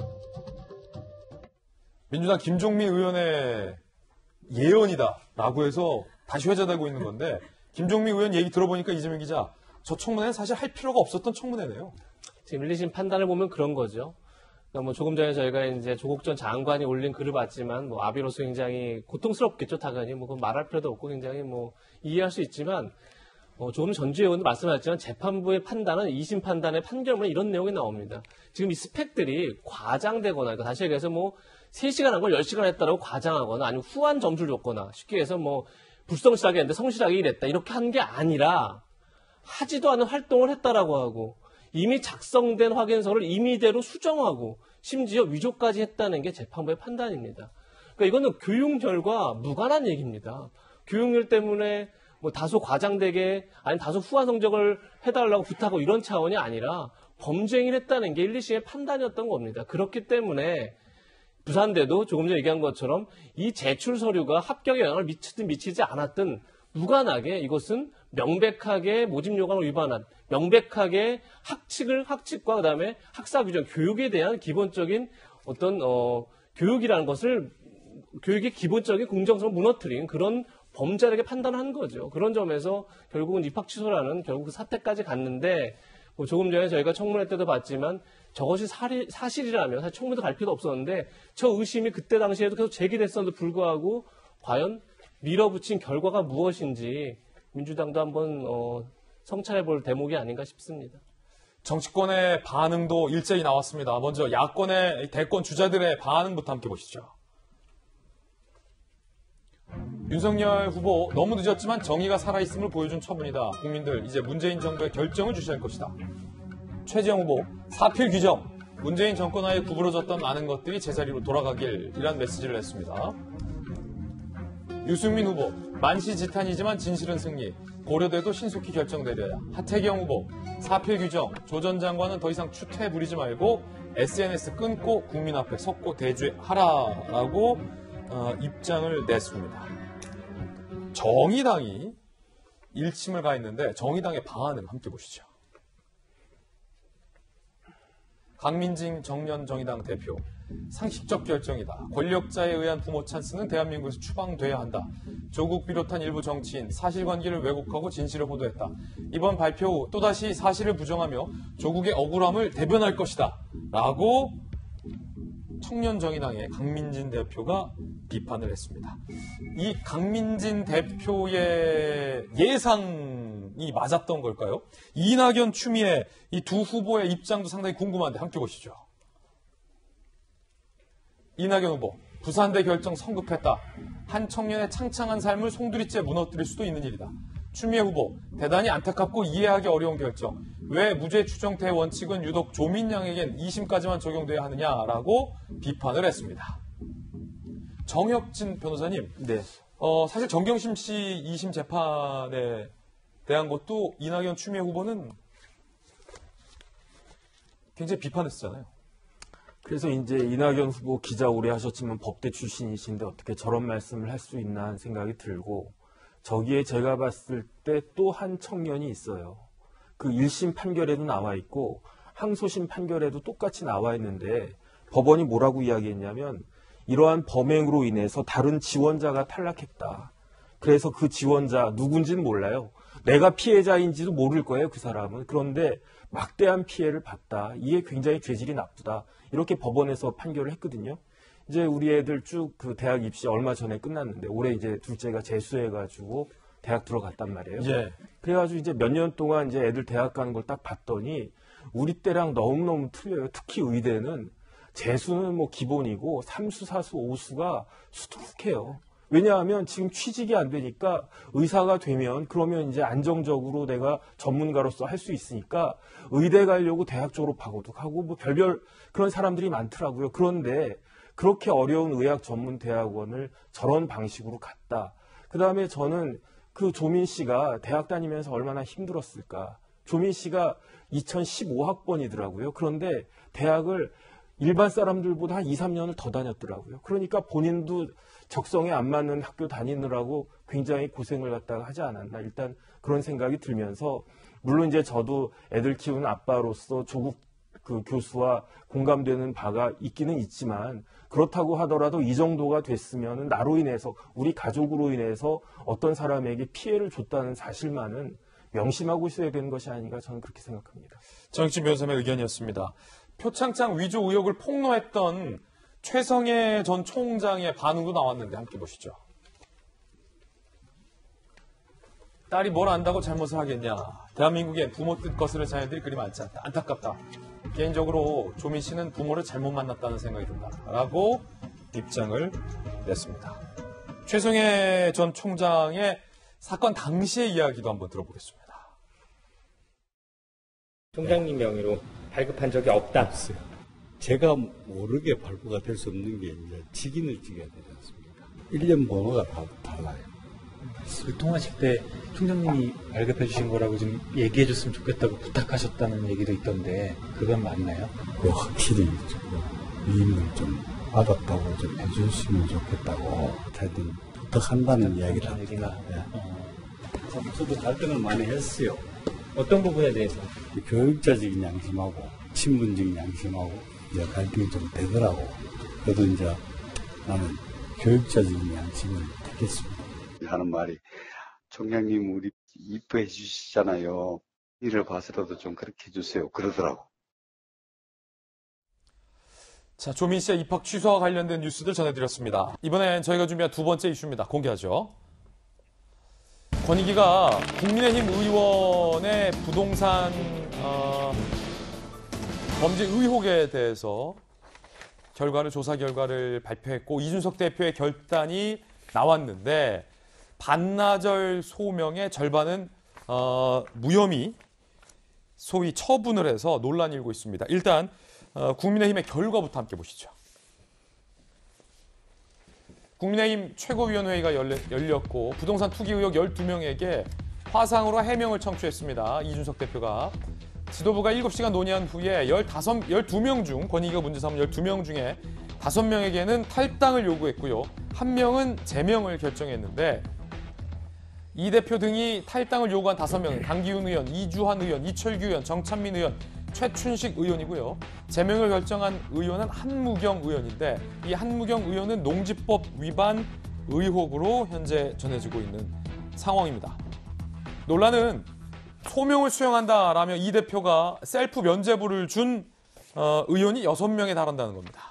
민주당 김종민 의원의 예언이다라고 해서 다시 회자되고 있는 건데, 김종민 의원 얘기 들어보니까 이재명 기자, 저 청문회는 사실 할 필요가 없었던 청문회네요. 지금 1, 2심 판단을 보면 그런 거죠. 그러니까 조금 전에 저희가 이제 조국 전 장관이 올린 글을 봤지만, 아비로서 굉장히 고통스럽겠죠, 당연히. 그건 말할 필요도 없고 굉장히 이해할 수 있지만, 조금 전주혜 의원도 말씀하셨지만 재판부의 판단은 2심 판단의 판결문에 이런 내용이 나옵니다. 지금 이 스펙들이 과장되거나, 그러니까 다시 얘기해서 3시간 한 걸 10시간 했다라고 과장하거나, 아니면 후한 점수를 줬거나, 쉽게 해서 불성실하게 했는데 성실하게 일했다, 이렇게 한 게 아니라, 하지도 않은 활동을 했다라고 하고, 이미 작성된 확인서를 임의대로 수정하고, 심지어 위조까지 했다는 게 재판부의 판단입니다. 그러니까 이거는 교육열과 무관한 얘기입니다. 교육열 때문에 다소 과장되게, 아니 다소 후한 성적을 해달라고 부탁하고 이런 차원이 아니라 범죄행위를 했다는 게 1, 2심의 판단이었던 겁니다. 그렇기 때문에 부산대도 조금 전에 얘기한 것처럼 이 제출 서류가 합격에 영향을 미치든 미치지 않았든 무관하게 이것은 명백하게 모집 요건을 위반한 명백하게 학칙과 그다음에 학사 규정, 교육에 대한 기본적인 어떤 교육이라는 것을 교육의 기본적인 공정성을 무너뜨린 그런 범죄라게 판단한 거죠. 그런 점에서 결국은 입학 취소라는 결국 그 사태까지 갔는데 뭐 조금 전에 저희가 청문회 때도 봤지만 저것이 사실이라면 사실 청문회도 갈 필요도 없었는데 저 의심이 그때 당시에도 계속 제기됐었는데 불구하고 과연 밀어붙인 결과가 무엇인지 민주당도 한번 성찰해 볼 대목이 아닌가 싶습니다. 정치권의 반응도 일제히 나왔습니다. 먼저 야권의 대권 주자들의 반응부터 함께 보시죠. 윤석열 후보 너무 늦었지만 정의가 살아있음을 보여준 처분이다. 국민들 이제 문재인 정부의 결정을 주시할 것이다. 최재형 후보 사필 규정 문재인 정권하에 구부러졌던 많은 것들이 제자리로 돌아가길이란 메시지를 냈습니다. 유승민 후보 만시지탄이지만 진실은 승리 고려돼도 신속히 결정 내려야. 하태경 후보 사필 규정 조 전 장관은 더 이상 추태 부리지 말고 SNS 끊고 국민 앞에 섰고 대죄하라라고 입장을 냈습니다. 정의당이 일침을 가했는데 정의당의 방안을 함께 보시죠. 강민진 정년정의당 대표 상식적 결정이다. 권력자에 의한 부모 찬스는 대한민국에서 추방돼야 한다. 조국 비롯한 일부 정치인 사실관계를 왜곡하고 진실을 보도했다. 이번 발표 후 또다시 사실을 부정하며 조국의 억울함을 대변할 것이다. 라고 청년정의당의 강민진 대표가 비판을 했습니다. 이 강민진 대표의 예상이 맞았던 걸까요? 이낙연, 추미애 이 두 후보의 입장도 상당히 궁금한데 함께 보시죠. 이낙연 후보, 부산대 결정 성급했다. 한 청년의 창창한 삶을 송두리째 무너뜨릴 수도 있는 일이다. 추미애 후보, 대단히 안타깝고 이해하기 어려운 결정. 왜 무죄 추정태 원칙은 유독 조민양에겐 2심까지만 적용돼야 하느냐라고 비판을 했습니다. 정혁진 변호사님, 네. 사실 정경심 씨 2심 재판에 대한 것도 이낙연, 추미애 후보는 굉장히 비판했잖아요. 그래서 이제 이낙연 후보 기자 오래 하셨지만 법대 출신이신데 어떻게 저런 말씀을 할 수 있나 하는 생각이 들고 저기에 제가 봤을 때 또 한 청년이 있어요. 그 1심 판결에도 나와 있고 항소심 판결에도 똑같이 나와 있는데 법원이 뭐라고 이야기했냐면 이러한 범행으로 인해서 다른 지원자가 탈락했다. 그래서 그 지원자 누군지는 몰라요. 내가 피해자인지도 모를 거예요, 그 사람은. 그런데 막대한 피해를 봤다. 이게 굉장히 죄질이 나쁘다. 이렇게 법원에서 판결을 했거든요. 이제 우리 애들 쭉 그 대학 입시 얼마 전에 끝났는데 올해 이제 둘째가 재수해가지고 대학 들어갔단 말이에요. 예. 그래가지고 이제 몇 년 동안 이제 애들 대학 가는 걸 딱 봤더니 우리 때랑 너무너무 틀려요. 특히 의대는 재수는 뭐 기본이고 3수, 4수, 5수가 수두룩해요. 왜냐하면 지금 취직이 안 되니까 의사가 되면 그러면 이제 안정적으로 내가 전문가로서 할 수 있으니까 의대 가려고 대학 졸업하고도 하고 뭐 별별 그런 사람들이 많더라고요. 그런데 그렇게 어려운 의학 전문 대학원을 저런 방식으로 갔다. 그다음에 저는 그 조민 씨가 대학 다니면서 얼마나 힘들었을까. 조민 씨가 2015학번이더라고요. 그런데 대학을 일반 사람들보다 한 2, 3년을 더 다녔더라고요. 그러니까 본인도 적성에 안 맞는 학교 다니느라고 굉장히 고생을 갖다가 하지 않았나. 일단 그런 생각이 들면서 물론 이제 저도 애들 키우는 아빠로서 조국 그 교수와 공감되는 바가 있기는 있지만 그렇다고 하더라도 이 정도가 됐으면 나로 인해서 우리 가족으로 인해서 어떤 사람에게 피해를 줬다는 사실만은 명심하고 있어야 되는 것이 아닌가 저는 그렇게 생각합니다. 정혁진 변호사의 의견이었습니다. 표창장 위조 의혹을 폭로했던 최성해 전 총장의 반응도 나왔는데 함께 보시죠. 딸이 뭘 안다고 잘못을 하겠냐. 대한민국에 부모 뜻 거스를 자녀들이 그리 많지 않다. 안타깝다. 개인적으로 조민 씨는 부모를 잘못 만났다는 생각이 든다. 라고 입장을 냈습니다. 최성해 전 총장의 사건 당시의 이야기도 한번 들어보겠습니다. 총장님 명의로 발급한 적이 없다. 제가 모르게 발부가 될 수 없는 게 이제 직인을 찍어야 되지 않습니까? 1년 번호가 다 달라요. 통화하실 때 총장님이 발급해 주신 거라고 좀 얘기해 줬으면 좋겠다고 부탁하셨다는 얘기도 있던데 그건 맞나요? 그 확실히 위임을 좀 받았다고 좀 해주시면 좋겠다고 하여튼 부탁한다는 이야기를 합니다. 저도 갈등을 많이 했어요. 어떤 부분에 대해서? 교육자적인 양심하고 신분적인 양심하고 이제 갈등이 좀 되더라고. 그래도 이제 나는 교육자적인 양심을 택했습니다. 하는 말이 총장님 우리 이뻐해 주시잖아요. 일을 봐서라도 좀 그렇게 해주세요. 그러더라고. 자, 조민 씨의 입학 취소와 관련된 뉴스들 전해드렸습니다. 이번엔 저희가 준비한 두 번째 이슈입니다. 공개하죠. 권익위가 국민의힘 의원의 부동산 범죄 의혹에 대해서 조사 결과를 발표했고 이준석 대표의 결단이 나왔는데 반나절 소명의 절반은 무혐의 소위 처분을 해서 논란이 일고 있습니다. 일단 국민의힘의 결과부터 함께 보시죠. 국민의힘 최고위원회의가 열렸고 부동산 투기 의혹 12명에게 화상으로 해명을 청취했습니다. 이준석 대표가 지도부가 7시간 논의한 후에 12명 중 권익위가 문제 삼은 12명 중에 5명에게는 탈당을 요구했고요. 1명은 제명을 결정했는데 이 대표 등이 탈당을 요구한 5명은 강기훈 의원, 이주환 의원, 이철규 의원, 정찬민 의원, 최춘식 의원이고요. 제명을 결정한 의원은 한무경 의원인데 이 한무경 의원은 농지법 위반 의혹으로 현재 전해지고 있는 상황입니다. 논란은 소명을 수용한다라며 이 대표가 셀프 면죄부를 준 의원이 6명에 달한다는 겁니다.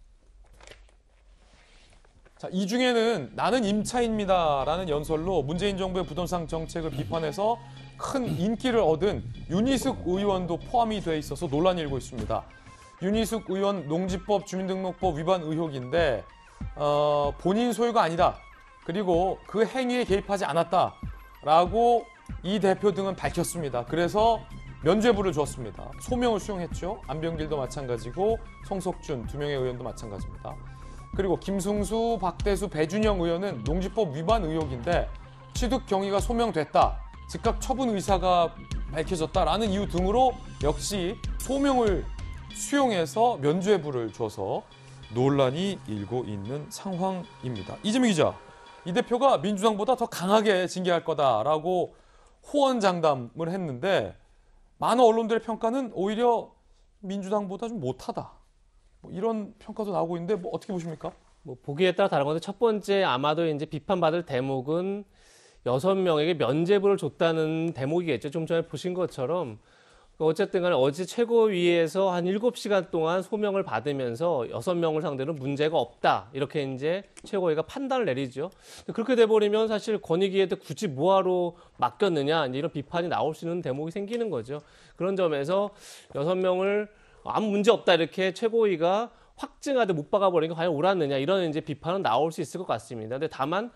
자, 이 중에는 나는 임차입니다라는 연설로 문재인 정부의 부동산 정책을 비판해서 큰 인기를 얻은 윤희숙 의원도 포함이 돼 있어서 논란이 일고 있습니다. 윤희숙 의원 농지법 주민등록법 위반 의혹인데 본인 소유가 아니다. 그리고 그 행위에 개입하지 않았다라고 이 대표 등은 밝혔습니다. 그래서 면죄부를 주었습니다. 소명을 수용했죠. 안병길도 마찬가지고 송석준 2명의 의원도 마찬가지입니다. 그리고 김승수, 박대수, 배준영 의원은 농지법 위반 의혹인데 취득 경위가 소명됐다. 즉각 처분 의사가 밝혀졌다라는 이유 등으로 역시 소명을 수용해서 면죄부를 줘서 논란이 일고 있는 상황입니다. 이재명 기자, 이 대표가 민주당보다 더 강하게 징계할 거다라고 호언장담을 했는데 많은 언론들의 평가는 오히려 민주당보다 좀 못하다. 이런 평가도 나오고 있는데 어떻게 보십니까? 보기에 따라 다른 건데 첫 번째 아마도 이제 비판받을 대목은 6명에게 면죄부를 줬다는 대목이겠죠. 좀 전에 보신 것처럼 어쨌든 간에 어제 최고위에서 한 7시간 동안 소명을 받으면서 6명을 상대로 문제가 없다. 이렇게 이제 최고위가 판단을 내리죠. 그렇게 돼버리면 사실 권익위에도 굳이 뭐하러 맡겼느냐 이런 비판이 나올 수 있는 대목이 생기는 거죠. 그런 점에서 6명을 아무 문제 없다 이렇게 최고위가 확증하되 못 박아버리는 게 과연 옳았느냐 이런 이제 비판은 나올 수 있을 것 같습니다. 근데 다만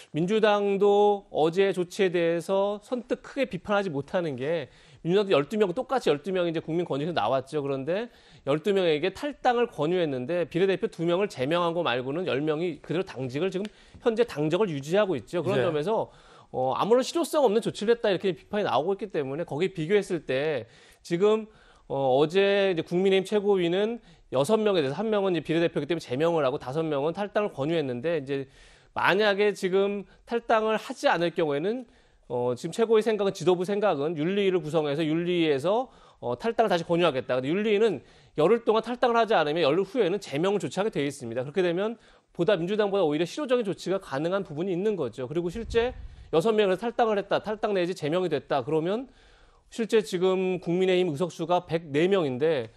민주당도 어제 조치에 대해서 선뜻 크게 비판하지 못하는 게 민주당도 12명 똑같이 12명이 이제 국민권익위에서 나왔죠. 그런데 12명에게 탈당을 권유했는데 비례대표 2명을 제명한 거 말고는 10명이 그대로 당직을 지금 현재 당적을 유지하고 있죠. 그런 점에서 아무런 실효성 없는 조치를 했다 이렇게 비판이 나오고 있기 때문에 거기에 비교했을 때 지금 어제 이제 국민의힘 최고위는 6명에 대해서 1명은 이제 비례대표이기 때문에 제명을 하고 5명은 탈당을 권유했는데 이제 만약에 지금 탈당을 하지 않을 경우에는 지금 최고의 생각은 지도부 생각은 윤리위를 구성해서 윤리위에서 탈당을 다시 권유하겠다. 근데 윤리위는 열흘 동안 탈당을 하지 않으면 열흘 후에는 제명을 조치하게 되어 있습니다. 그렇게 되면 민주당보다 오히려 실효적인 조치가 가능한 부분이 있는 거죠. 그리고 실제 6명에서 탈당을 했다. 탈당 내지 제명이 됐다. 그러면 실제 지금 국민의힘 의석수가 104명인데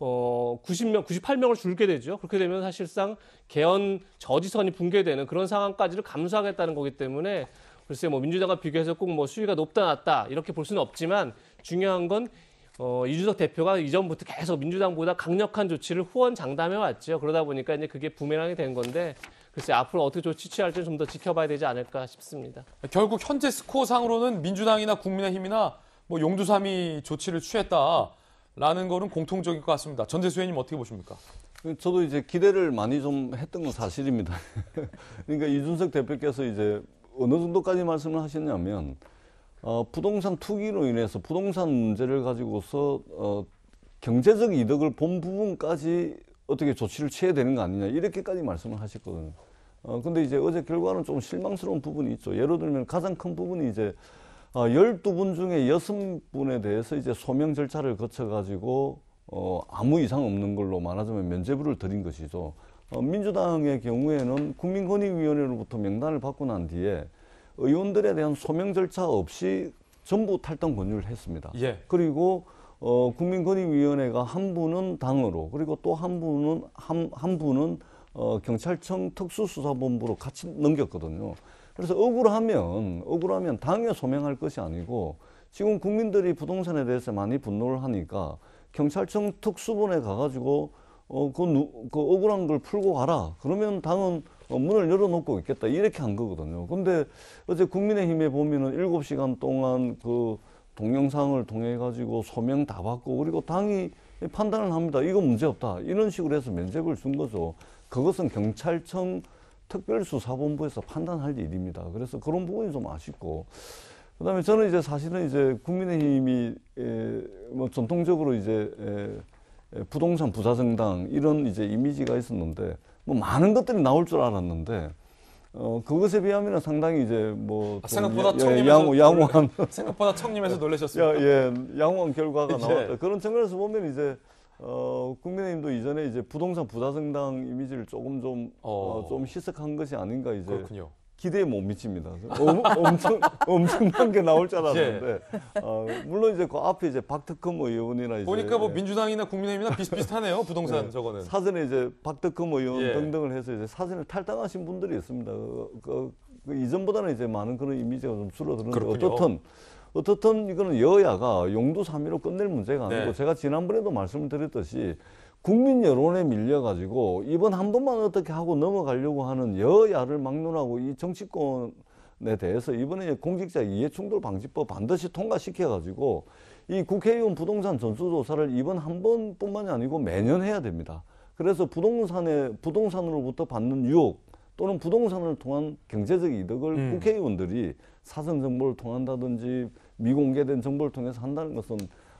98명을 줄게 되죠. 그렇게 되면 사실상 개헌 저지선이 붕괴되는 그런 상황까지를 감수하겠다는 거기 때문에 글쎄 민주당과 비교해서 꼭 수위가 높다 낮다 이렇게 볼 수는 없지만 중요한 건 이준석 대표가 이전부터 계속 민주당보다 강력한 조치를 후원장담해 왔죠. 그러다 보니까 이제 그게 부메랑이 된 건데 글쎄 앞으로 어떻게 조치 취할지 좀 더 지켜봐야 되지 않을까 싶습니다. 결국 현재 스코어상으로는 민주당이나 국민의힘이나 용두사미 조치를 취했다라는 거는 공통적일 것 같습니다. 전재수 의원님 어떻게 보십니까? 저도 이제 기대를 많이 좀 했던 건 사실입니다. 그러니까 이준석 대표께서 이제 어느 정도까지 말씀을 하셨냐면 부동산 투기로 인해서 부동산 문제를 가지고서 경제적 이득을 본 부분까지 어떻게 조치를 취해야 되는 거 아니냐 이렇게까지 말씀을 하셨거든요. 근데 이제 어제 결과는 좀 실망스러운 부분이 있죠. 예를 들면 가장 큰 부분이 이제 12분 중에 6분에 대해서 이제 소명 절차를 거쳐가지고 아무 이상 없는 걸로 말하자면 면죄부를 드린 것이죠. 민주당의 경우에는 국민권익위원회로부터 명단을 받고 난 뒤에 의원들에 대한 소명 절차 없이 전부 탈당 권유를 했습니다. 예. 그리고 국민권익위원회가 한 분은 당으로, 그리고 또 한 분은 경찰청 특수수사본부로 같이 넘겼거든요. 그래서 억울하면 당에 소명할 것이 아니고, 지금 국민들이 부동산에 대해서 많이 분노를 하니까 경찰청 특수본에 가가지고 그 억울한 걸 풀고 가라. 그러면 당은 문을 열어놓고 있겠다. 이렇게 한 거거든요. 근데 어제 국민의힘에 보면은 7시간 동안 그 동영상을 통해 가지고 소명 다 받고, 그리고 당이 판단을 합니다. 이거 문제없다. 이런 식으로 해서 면죄부를 준 거죠. 그것은 경찰청 특별수사본부에서 판단할 일입니다. 그래서 그런 부분이 좀 아쉽고, 그다음에 저는 이제 사실은 이제 국민의힘이 뭐 전통적으로 이제 부동산 부자정당 이런 이제 이미지가 있었는데, 뭐 많은 것들이 나올 줄 알았는데 그것에 비하면 상당히 이제 뭐 생각보다 청림에서 양호한 생각보다 청림에서 놀라셨습니다. 양호한 결과가 이제. 나왔다. 그런 측면에서 보면 이제 국민의힘도 이전에 이제 부동산 부자정당 이미지를 조금 좀 희석한 것이 아닌가, 이제 그렇군요. 기대에 못 미칩니다. 엄청난 게 나올 줄 알았는데, 물론 이제 그 앞에 이제 박특흠 의원이나 이제 보니까 뭐 민주당이나 국민의힘이나 비슷비슷하네요. 부동산 저거는. 사전에 이제 박특흠 의원 예. 등등을 해서 이제 사전에 탈당하신 분들이 있습니다. 그 이전보다는 이제 많은 그런 이미지가 좀 줄어드는데, 어떻든 이거는 여야가 용두사미로 끝낼 문제가 아니고, 네. 제가 지난번에도 말씀을 드렸듯이 국민 여론에 밀려가지고 이번 한 번만 어떻게 하고 넘어가려고 하는 여야를 막론하고 이 정치권에 대해서 이번에 공직자 이해충돌 방지법 반드시 통과시켜가지고 이 국회의원 부동산 전수조사를 이번 한 번뿐만이 아니고 매년 해야 됩니다. 그래서 부동산으로부터 받는 유혹 또는 부동산을 통한 경제적 이득을 국회의원들이 사전 정보를 통한다든지 미공개된 정보를 통해서 한다는 것은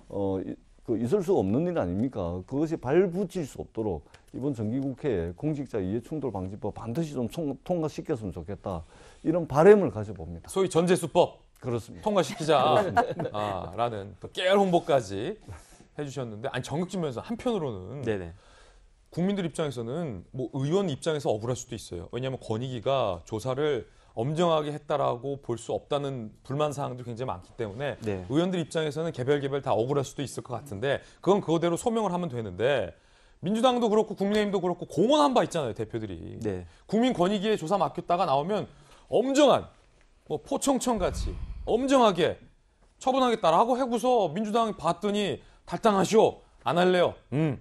있을 수 없는 일 아닙니까? 그것이 발붙일 수 없도록 이번 정기국회에 공직자 이해충돌 방지법 반드시 좀 통과시켰으면 좋겠다. 이런 바람을 가져봅니다. 소위 전재수법. 그렇습니다. 통과시키자. 라는 또 깨알 홍보까지 해주셨는데, 아니 정육진 변호사 한편으로는 네네. 국민들 입장에서는 뭐 의원 입장에서 억울할 수도 있어요. 왜냐하면 권익위가 조사를 엄정하게 했다라고 볼 수 없다는 불만 사항도 굉장히 많기 때문에 네. 의원들 입장에서는 개별 다 억울할 수도 있을 것 같은데, 그건 그거대로 소명을 하면 되는데, 민주당도 그렇고 국민의힘도 그렇고 공언한 바 있잖아요, 대표들이. 네. 국민권익위에 조사 맡겼다가 나오면 엄정한 뭐 포청천 같이 엄정하게 처분하겠다라고 하고서 민주당이 봤더니 탈당하시오, 안 할래요.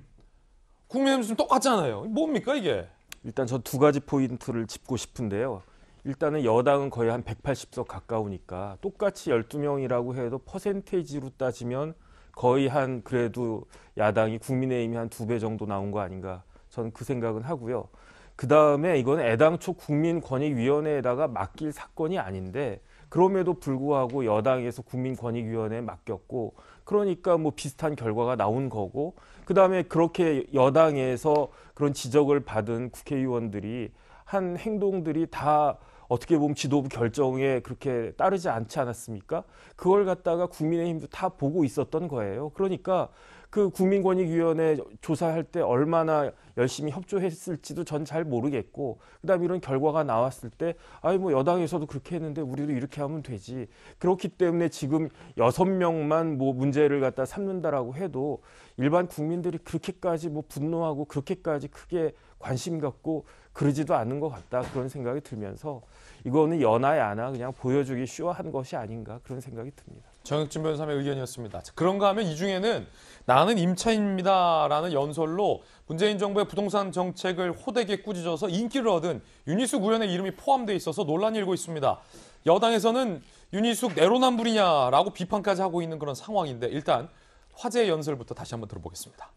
국민의힘 지금 똑같잖아요. 뭡니까 이게? 일단 저 두 가지 포인트를 짚고 싶은데요. 일단은 여당은 거의 한 180석 가까우니까 똑같이 12명이라고 해도 퍼센테이지로 따지면 거의 한 그래도 야당이 국민의힘이 한 2배 정도 나온 거 아닌가, 저는 그 생각은 하고요. 그다음에 이건 애당초 국민권익위원회에다가 맡길 사건이 아닌데 그럼에도 불구하고 여당에서 국민권익위원회에 맡겼고, 그러니까 뭐 비슷한 결과가 나온 거고, 그다음에 그렇게 여당에서 그런 지적을 받은 국회의원들이 한 행동들이 다 어떻게 보면 지도부 결정에 그렇게 따르지 않지 않았습니까? 그걸 갖다가 국민의힘도 다 보고 있었던 거예요. 그러니까 그 국민권익위원회 조사할 때 얼마나 열심히 협조했을지도 전 잘 모르겠고, 그다음에 이런 결과가 나왔을 때 뭐 여당에서도 그렇게 했는데 우리도 이렇게 하면 되지. 그렇기 때문에 지금 6명만 뭐 문제를 갖다 삼는다라고 해도 일반 국민들이 그렇게까지 뭐 분노하고 그렇게까지 크게 관심 갖고 그러지도 않는 것 같다, 그런 생각이 들면서 이거는 여나 야나 그냥 보여주기 쇼한 것이 아닌가, 그런 생각이 듭니다. 정육진 변호사의 의견이었습니다. 그런가 하면 이 중에는 나는 임차인입니다라는 연설로 문재인 정부의 부동산 정책을 호되게 꾸짖어서 인기를 얻은 윤희숙 의원의 이름이 포함되어 있어서 논란이 일고 있습니다. 여당에서는 윤희숙 내로남불이냐라고 비판까지 하고 있는 그런 상황인데, 일단 화제의 연설부터 다시 한번 들어보겠습니다.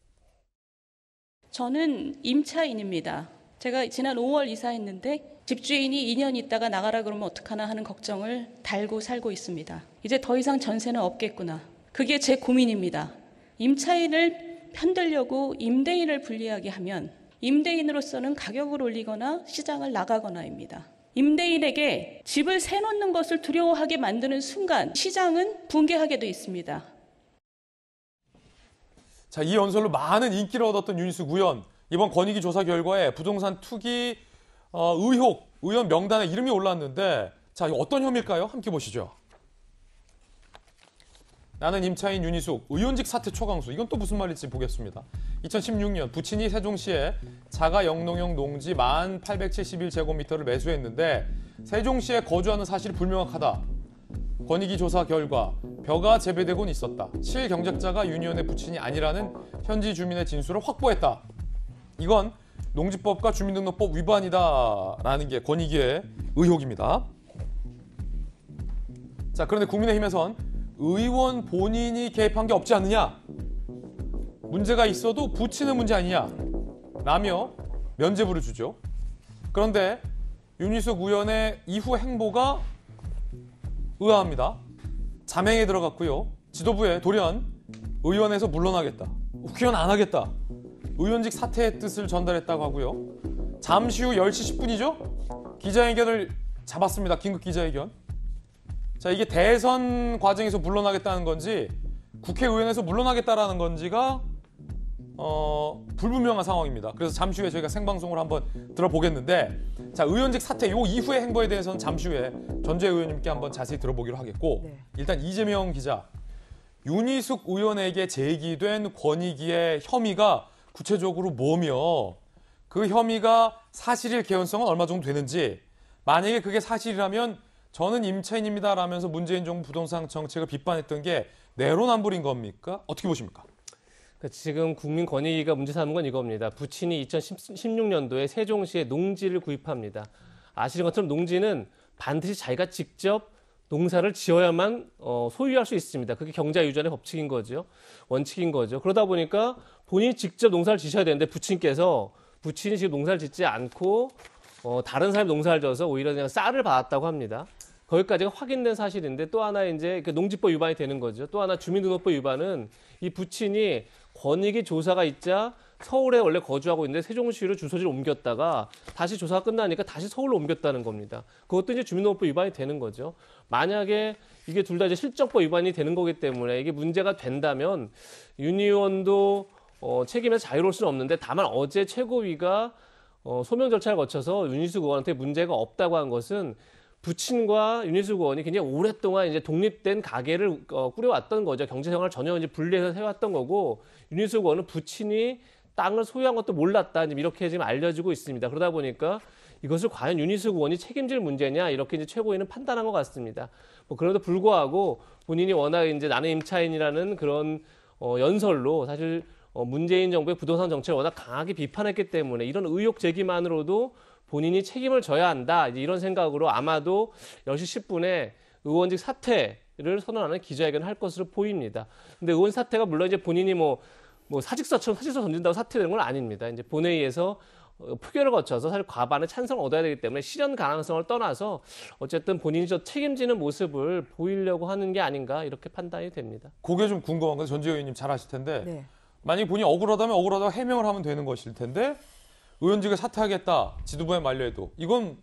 저는 임차인입니다. 제가 지난 5월 이사했는데 집주인이 2년 있다가 나가라 그러면 어떡하나 하는 걱정을 달고 살고 있습니다. 이제 더 이상 전세는 없겠구나. 그게 제 고민입니다. 임차인을 편들려고 임대인을 불리하게 하면 임대인으로서는 가격을 올리거나 시장을 나가거나입니다. 임대인에게 집을 세놓는 것을 두려워하게 만드는 순간 시장은 붕괴하게 돼 있습니다. 자, 이 연설로 많은 인기를 얻었던 윤희숙 의원. 이번 권익위 조사 결과에 부동산 투기 의혹 의원 명단에 이름이 올랐는데 자, 이거 어떤 혐의일까요? 함께 보시죠. 나는 임차인 윤희숙, 의원직 사퇴 초강수. 이건 또 무슨 말일지 보겠습니다. 2016년 부친이 세종시에 자가 영농형 농지 1871제곱미터를 매수했는데 세종시에 거주하는 사실이 불명확하다. 권익위 조사 결과 벼가 재배되곤 있었다. 실경작자가 윤 의원의 부친이 아니라는 현지 주민의 진술을 확보했다. 이건 농지법과 주민등록법 위반이다라는 게 권익위의 의혹입니다. 자, 그런데 국민의힘에선 의원 본인이 개입한 게 없지 않느냐? 문제가 있어도 부친의 문제 아니냐? 라며 면죄부를 주죠. 그런데 윤희숙 의원의 이후 행보가 의아합니다. 자맹에 들어갔고요. 지도부에 돌연 의원에서 물러나겠다. 국회의원 안 하겠다. 의원직 사퇴의 뜻을 전달했다고 하고요. 잠시 후 10시 10분이죠? 기자회견을 잡았습니다. 긴급 기자회견. 자, 이게 대선 과정에서 물러나겠다는 건지 국회의원에서 물러나겠다라는 건지가 불분명한 상황입니다. 그래서 잠시 후에 저희가 생방송을 한번 들어보겠는데 자, 의원직 사퇴 요 이후의 행보에 대해서는 잠시 후에 전주혜 의원님께 한번 자세히 들어보기로 하겠고 일단 이재명 기자, 윤희숙 의원에게 제기된 권익위의 혐의가 구체적으로 뭐며 그 혐의가 사실일 개연성은 얼마 정도 되는지 만약에 그게 사실이라면 저는 임차인입니다 라면서 문재인 정부 부동산 정책을 비판했던 게 내로남불인 겁니까? 어떻게 보십니까? 지금 국민권익위가 문제 삼은 건 이겁니다. 부친이 2016년도에 세종시에 농지를 구입합니다. 아시는 것처럼 농지는 반드시 자기가 직접 농사를 지어야만 소유할 수 있습니다. 그게 경자유전의 법칙인 거죠. 원칙인 거죠. 그러다 보니까 본인이 직접 농사를 지셔야 되는데 부친이 지금 농사를 짓지 않고 다른 사람이 농사를 져서 오히려 그냥 쌀을 받았다고 합니다. 거기까지가 확인된 사실인데 또 하나 이제 농지법 위반이 되는 거죠. 또 하나 주민등록법 위반은 이 부친이 권익위 조사가 있자 서울에 원래 거주하고 있는데 세종시로 주소지를 옮겼다가 다시 조사가 끝나니까 다시 서울로 옮겼다는 겁니다. 그것도 이제 주민등록법 위반이 되는 거죠. 만약에 이게 둘 다 이제 실적법 위반이 되는 거기 때문에 이게 문제가 된다면 윤 의원도 책임에서 자유로울 수는 없는데 다만 어제 최고위가 소명 절차를 거쳐서 윤희숙 의원한테 문제가 없다고 한 것은 부친과 윤희숙 의원이 굉장히 오랫동안 이제 독립된 가게를 꾸려왔던 거죠. 경제생활을 전혀 이제 분리해서 해왔던 거고 윤희숙 의원은 부친이 땅을 소유한 것도 몰랐다. 이렇게 지금 알려지고 있습니다. 그러다 보니까 이것을 과연 윤희숙 의원이 책임질 문제냐 이렇게 이제 최고위는 판단한 것 같습니다. 그럼에도 불구하고 본인이 워낙 이제 나는 임차인이라는 그런 연설로 사실 문재인 정부의 부동산 정책을 워낙 강하게 비판했기 때문에 이런 의혹 제기만으로도 본인이 책임을 져야 한다. 이런 생각으로 아마도 10시 10분에 의원직 사퇴를 선언하는 기자회견을 할 것으로 보입니다. 근데 의원 사퇴가 물론 이제 본인이 사직서처럼 사직서 던진다고 사퇴되는 건 아닙니다. 이제 본회의에서 표결을 거쳐서 사실 과반의 찬성을 얻어야 되기 때문에 실현 가능성을 떠나서 어쨌든 본인이 저 책임지는 모습을 보이려고 하는 게 아닌가 이렇게 판단이 됩니다. 그게 좀 궁금한 건데 전지현 의원님 잘 아실 텐데 네. 만약에 본인이 억울하다면 억울하다고 해명을 하면 되는 것일 텐데 의원직을 사퇴하겠다. 지도부에 만료해도. 이건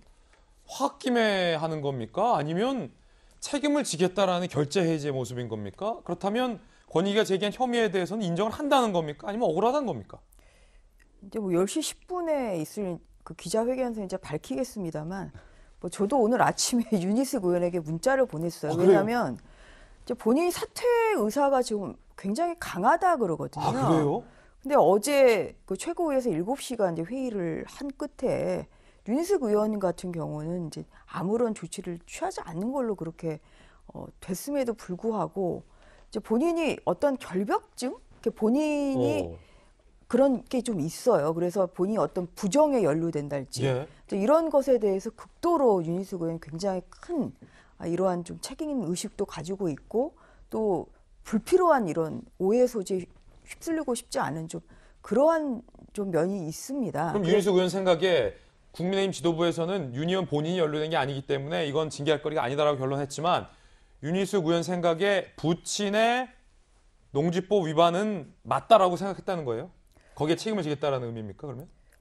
홧김에 하는 겁니까? 아니면 책임을 지겠다라는 결재 해지의 모습인 겁니까? 그렇다면 권익위가 제기한 혐의에 대해서는 인정을 한다는 겁니까? 아니면 억울하다는 겁니까? 이제 10시 10분에 있을 그 기자회견에서 이제 밝히겠습니다만 저도 오늘 아침에 윤희숙 의원에게 문자를 보냈어요. 왜냐하면 이제 본인이 사퇴 의사가 지금 굉장히 강하다 그러거든요. 아, 그래요? 근데 어제 그 최고위에서 7시간 이제 회의를 한 끝에 윤희숙 의원 같은 경우는 이제 아무런 조치를 취하지 않는 걸로 그렇게 됐음에도 불구하고 이제 본인이 어떤 결벽증, 본인이 그런 게 좀 있어요. 그래서 본인이 어떤 부정에 연루된달지 이런 것에 대해서 극도로 윤희숙 의원이 굉장히 큰 이러한 좀 책임 의식도 가지고 있고 또 불필요한 이런 오해 소지에 휩쓸리고 싶지 않은 좀 그러한 좀 면이 있습니다. 그럼 윤희숙 의원 생각에 국민의힘 지도부에서는 윤 의원 본인이 연루된 게 아니기 때문에 이건 징계할 거리가 아니다라고 결론했지만 윤희숙 의원 생각에 부친의 농지법 위반은 맞다라고 생각했다는 거예요? 거기에 책임을 지겠다라는 의미입니까, 그러면?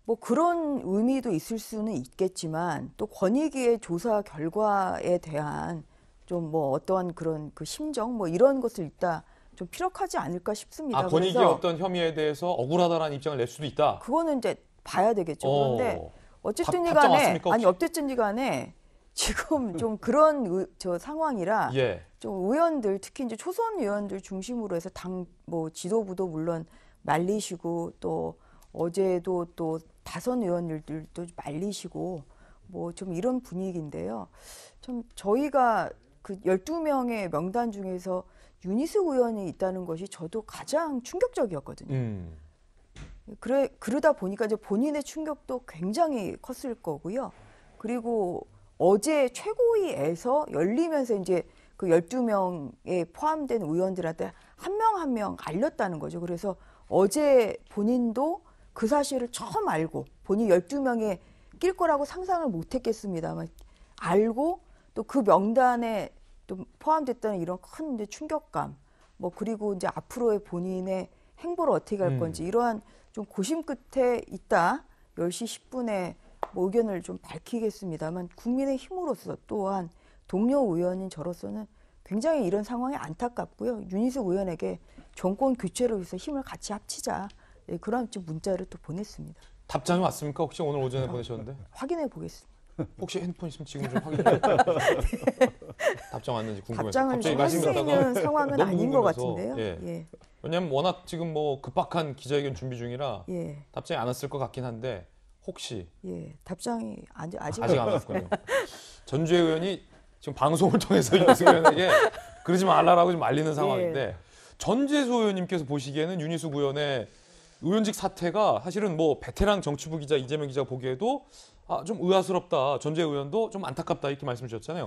뭐 그런 의미도 있을 수는 있겠지만 또 권익위의 조사 결과에 대한 좀 뭐 어떠한 그런 그 심정 뭐 이런 것을 일단 좀 피력하지 않을까 싶습니다. 권익위의 어떤 혐의에 대해서 억울하다라는 입장을 낼 수도 있다. 그거는 이제 봐야 되겠죠. 그런데 어쨌든 간에 지금 좀 그런 저 상황이라 좀 의원들 특히 이제 초선 의원들 중심으로 해서 당 뭐 지도부도 물론 말리시고 또 어제도 또 다선 의원들도 말리시고 뭐 좀 이런 분위기인데요. 좀 저희가 그 12명의 명단 중에서 윤희숙 의원이 있다는 것이 저도 가장 충격적이었거든요. 그러다 보니까 이제 본인의 충격도 굉장히 컸을 거고요. 그리고 어제 최고위에서 열리면서 이제 그 12명에 포함된 의원들한테 한 명 한 명 알렸다는 거죠. 그래서 어제 본인도 그 사실을 처음 알고 본인 12명에 낄 거라고 상상을 못 했겠습니다만 알고 또 그 명단에 또 포함됐다는 이런 큰 이제 충격감 뭐 그리고 이제 앞으로의 본인의 행보를 어떻게 할 건지 이러한 좀 고심 끝에 있다 10시 10분에 뭐 의견을 좀 밝히겠습니다만 국민의힘으로서 또한 동료 의원인 저로서는 굉장히 이런 상황이 안타깝고요. 윤희숙 의원에게 정권 교체를 위해서 힘을 같이 합치자 그런 좀 문자를 또 보냈습니다. 답장이 왔습니까? 혹시 오늘 오전에 보내셨는데? 확인해 보겠습니다. 혹시 핸드폰 있으면 지금 좀 확인해. 답장 왔는지 궁금해서. 답장을 할 수 있는 상황은 아닌 것 같은데요. 예. 왜냐하면 워낙 지금 뭐 급박한 기자회견 준비 중이라 답장이 안 왔을 것 같긴 한데 혹시 답장이 아직 안 왔군요. 전주혜 의원이 지금 방송을 통해서 윤희숙 의원에게 그러지 말라라고 좀 알리는 상황인데 전재수 의원님께서 보시기에는 윤희숙 의원의 의원직 사퇴가 사실은 뭐 베테랑 정치부 기자 이재명 기자가 보기에도 좀 의아스럽다. 전재 의원도 좀 안타깝다 이렇게 말씀 주셨잖아요.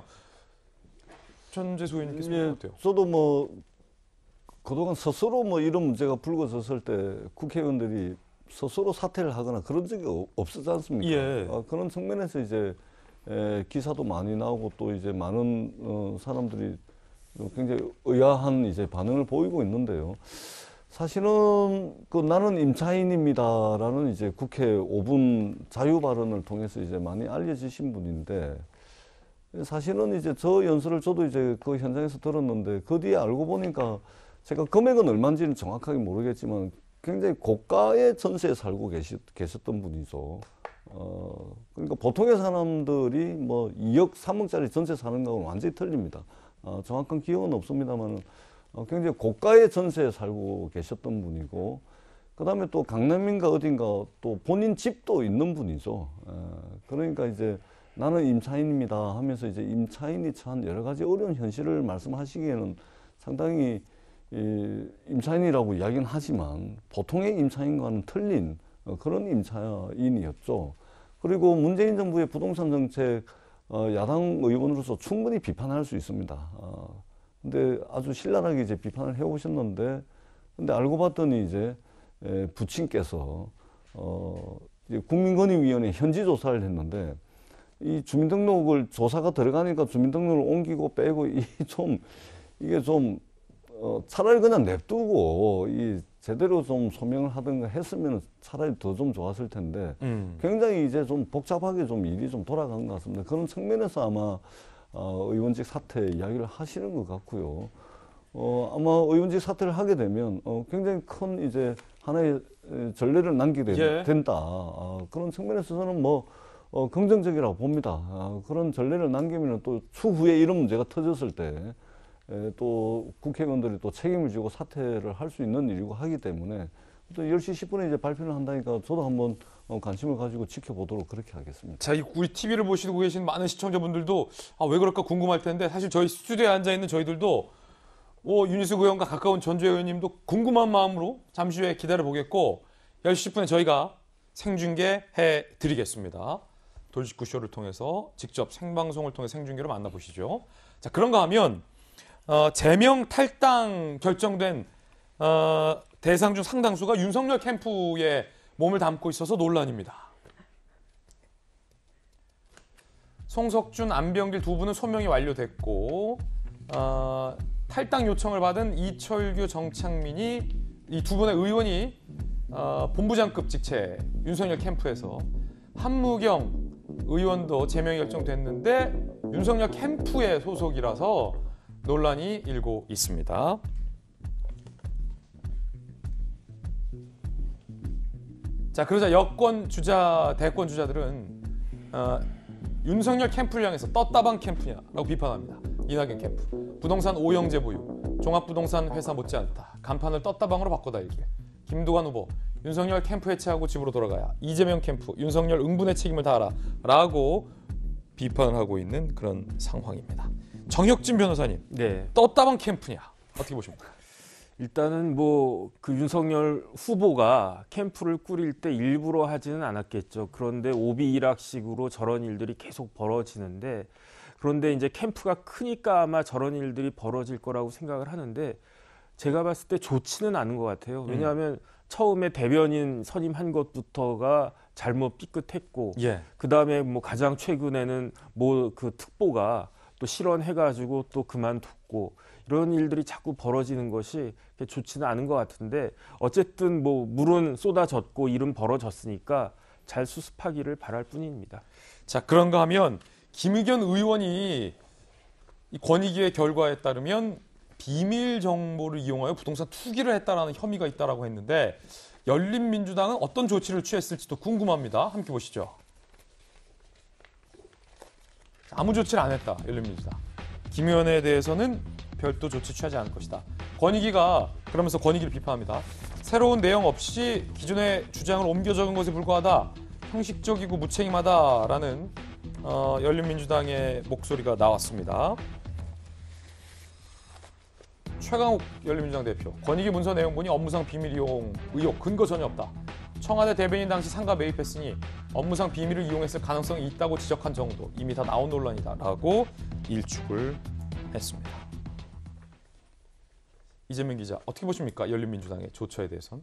전재수 의원님께서 어때요? 저도 뭐 그동안 스스로 뭐 이런 문제가 불거졌을 때 국회의원들이 스스로 사퇴를 하거나 그런 적이 없었지 않습니까? 그런 측면에서 이제 기사도 많이 나오고 또 이제 많은 사람들이 굉장히 의아한 이제 반응을 보이고 있는데요. 사실은 그 나는 임차인입니다라는 이제 국회 5분 자유 발언을 통해서 이제 많이 알려지신 분인데 사실은 이제 저 연설을 저도 이제 그 현장에서 들었는데 그 뒤에 알고 보니까 제가 금액은 얼마인지는 정확하게 모르겠지만 굉장히 고가의 전세에 살고 계셨던 분이죠. 그러니까 보통의 사람들이 뭐 2억, 3억짜리 전세 사는 거하고는 완전히 틀립니다. 정확한 기억은 없습니다만 굉장히 고가의 전세에 살고 계셨던 분이고 그다음에 또 강남인가 어딘가 또 본인 집도 있는 분이죠. 그러니까 이제 나는 임차인입니다 하면서 이제 임차인이 처한 여러 가지 어려운 현실을 말씀하시기에는 상당히 임차인이라고 이야기는 하지만 보통의 임차인과는 틀린 그런 임차인이었죠. 그리고 문재인 정부의 부동산 정책 야당 의원으로서 충분히 비판할 수 있습니다. 근데 아주 신랄하게 이제 비판을 해오셨는데 근데 알고 봤더니 이제 부친께서 이제 국민권익위원회 현지 조사를 했는데 이 주민등록을 조사가 들어가니까 주민등록을 옮기고 빼고 이게 좀 차라리 그냥 냅두고 이 제대로 좀 소명을 하든가 했으면 차라리 더 좀 좋았을 텐데 굉장히 이제 좀 복잡하게 좀 일이 좀 돌아간 것 같습니다. 그런 측면에서 아마 의원직 사퇴 이야기를 하시는 것 같고요. 아마 의원직 사퇴를 하게 되면 굉장히 큰 이제 하나의 전례를 남기게 된다. 그런 측면에서 저는 뭐 긍정적이라고 봅니다. 그런 전례를 남기면 또 추후에 이런 문제가 터졌을 때 또 국회의원들이 또 책임을 지고 사퇴를 할 수 있는 일이고 하기 때문에 또 10시 10분에 이제 발표를 한다니까 저도 한번 관심을 가지고 지켜보도록 그렇게 하겠습니다. 자, 우리 TV를 보시고 계신 많은 시청자분들도 왜 그럴까 궁금할 텐데 사실 저희 스튜디오에 앉아있는 저희들도 윤희숙 의원과 가까운 전주혜 의원님도 궁금한 마음으로 잠시 후에 기다려보겠고 10시 10분에 저희가 생중계해 드리겠습니다. 돌직구쇼를 통해서 직접 생방송을 통해 생중계로 만나보시죠. 자, 그런가 하면 제명 탈당 결정된 대상 중 상당수가 윤석열 캠프에 몸을 담고 있어서 논란입니다. 송석준, 안병길 두 분은 소명이 완료됐고 탈당 요청을 받은 이철규, 정창민이 이 두 분의 의원이 본부장급 직책 윤석열 캠프에서 한무경 의원도 제명이 결정됐는데 윤석열 캠프의 소속이라서 논란이 일고 있습니다. 자, 그러자 여권 주자, 대권 주자들은 윤석열 캠프를 향해서 떴다방 캠프냐라고 비판합니다. 이낙연 캠프. 부동산 오형제 보유, 종합부동산 회사 못지않다. 간판을 떴다방으로 바꿔달기. 김두관 후보, 윤석열 캠프 해체하고 집으로 돌아가야. 이재명 캠프, 윤석열 응분의 책임을 다하라. 라고 비판을 하고 있는 그런 상황입니다. 정혁진 변호사님, 네. 떴다방 캠프냐? 어떻게 보십니까? 일단은 뭐 그 윤석열 후보가 캠프를 꾸릴 때 일부러 하지는 않았겠죠. 그런데 오비일학식으로 저런 일들이 계속 벌어지는데, 그런데 이제 캠프가 크니까 아마 저런 일들이 벌어질 거라고 생각을 하는데, 제가 봤을 때 좋지는 않은 것 같아요. 왜냐하면 처음에 대변인 선임한 것부터가 잘못 삐끗했고, 예. 그 다음에 뭐 가장 최근에는 뭐 그 특보가 또 실언해가지고 또 그만뒀고, 이런 일들이 자꾸 벌어지는 것이 좋지는 않은 것 같은데, 어쨌든 뭐 물은 쏟아졌고 일은 벌어졌으니까 잘 수습하기를 바랄 뿐입니다. 자, 그런가 하면 김의겸 의원이 이 권익위의 결과에 따르면 비밀 정보를 이용하여 부동산 투기를 했다라는 혐의가 있다라고 했는데, 열린민주당은 어떤 조치를 취했을지도 궁금합니다. 함께 보시죠. 아무 조치를 안 했다, 열린민주당. 김 의원에 대해서는 별도 조치 취하지 않을 것이다. 권익위가 그러면서 권익위를 비판합니다. 새로운 내용 없이 기존의 주장을 옮겨 적은 것에 불과하다. 형식적이고 무책임하다라는 열린민주당의 목소리가 나왔습니다. 최강욱 열린민주당 대표, 권익위 문서 내용 보니 업무상 비밀 이용 의혹 근거 전혀 없다. 청와대 대변인 당시 상가 매입했으니 업무상 비밀을 이용했을 가능성이 있다고 지적한 정도, 이미 다 나온 논란이다라고 일축을 했습니다. 이재명 기자, 어떻게 보십니까? 열린민주당의 조처에 대해서는?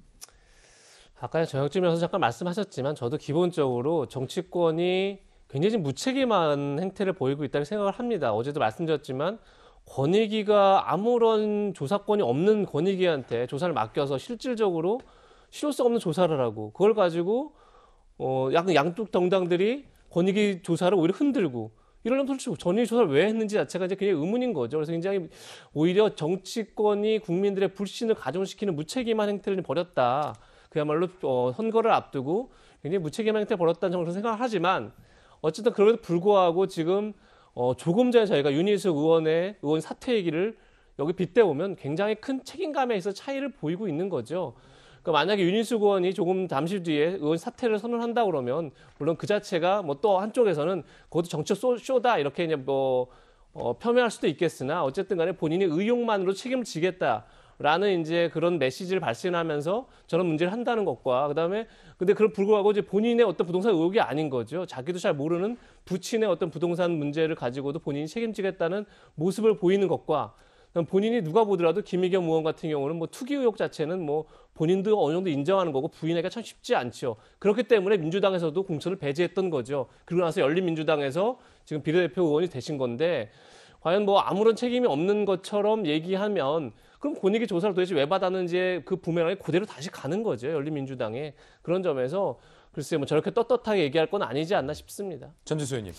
아까 정혁진 변호사 잠깐 말씀하셨지만, 저도 기본적으로 정치권이 굉장히 무책임한 행태를 보이고 있다고 생각을 합니다. 어제도 말씀드렸지만 권익위가 아무런 조사권이 없는 권익위한테 조사를 맡겨서 실질적으로 실효성 없는 조사를 하고, 그걸 가지고 약간 양쪽 정당들이 권익위 조사를 오히려 흔들고, 이러려면 솔직히 전위 조사를 왜 했는지 자체가 이제 굉장히 의문인 거죠. 그래서 굉장히 오히려 정치권이 국민들의 불신을 가중시키는 무책임한 행태를 벌였다. 그야말로 선거를 앞두고 굉장히 무책임한 행태를 벌였다는 정도로 생각을 하지만, 어쨌든 그럼에도 불구하고 지금 조금 전에 저희가 윤희숙 의원 사퇴 얘기를 여기 빗대오면 굉장히 큰 책임감에 있어 차이를 보이고 있는 거죠. 그러니까 만약에 윤희숙 의원이 조금 잠시 뒤에 의원 사퇴를 선언한다 그러면, 물론 그 자체가 뭐 또 한쪽에서는 그것도 정치적 쇼다 이렇게 이제 폄훼할 수도 있겠으나, 어쨌든 간에 본인이 의욕만으로 책임을 지겠다라는 이제 그런 메시지를 발신하면서 저런 문제를 한다는 것과, 그다음에 근데 그걸 불구하고 이제 본인의 어떤 부동산 의혹이 아닌 거죠. 자기도 잘 모르는 부친의 어떤 부동산 문제를 가지고도 본인이 책임지겠다는 모습을 보이는 것과, 본인이 누가 보더라도 김의겸 의원 같은 경우는 뭐 투기 의혹 자체는 뭐 본인도 어느 정도 인정하는 거고 부인하기가 참 쉽지 않죠. 그렇기 때문에 민주당에서도 공천을 배제했던 거죠. 그러고 나서 열린민주당에서 지금 비례대표 의원이 되신 건데, 과연 뭐 아무런 책임이 없는 것처럼 얘기하면 그럼 권익위 조사를 도대체 왜 받았는지 그 부메랑이 그대로 다시 가는 거죠. 열린민주당에. 그런 점에서 글쎄요, 뭐 저렇게 떳떳하게 얘기할 건 아니지 않나 싶습니다. 전지수 의원님.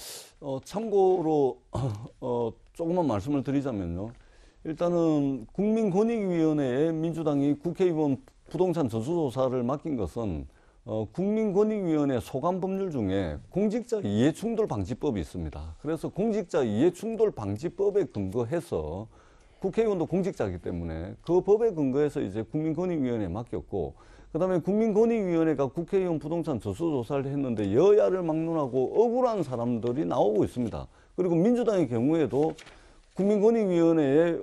참고로 조금만 말씀을 드리자면요. 일단은 국민권익위원회에 민주당이 국회의원 부동산 전수조사를 맡긴 것은 국민권익위원회 소관 법률 중에 공직자 이해충돌 방지법이 있습니다. 그래서 공직자 이해충돌 방지법에 근거해서, 국회의원도 공직자이기 때문에 그 법에 근거해서 이제 국민권익위원회에 맡겼고, 그다음에 국민권익위원회가 국회의원 부동산 전수조사를 했는데 여야를 막론하고 억울한 사람들이 나오고 있습니다. 그리고 민주당의 경우에도 국민권익위원회에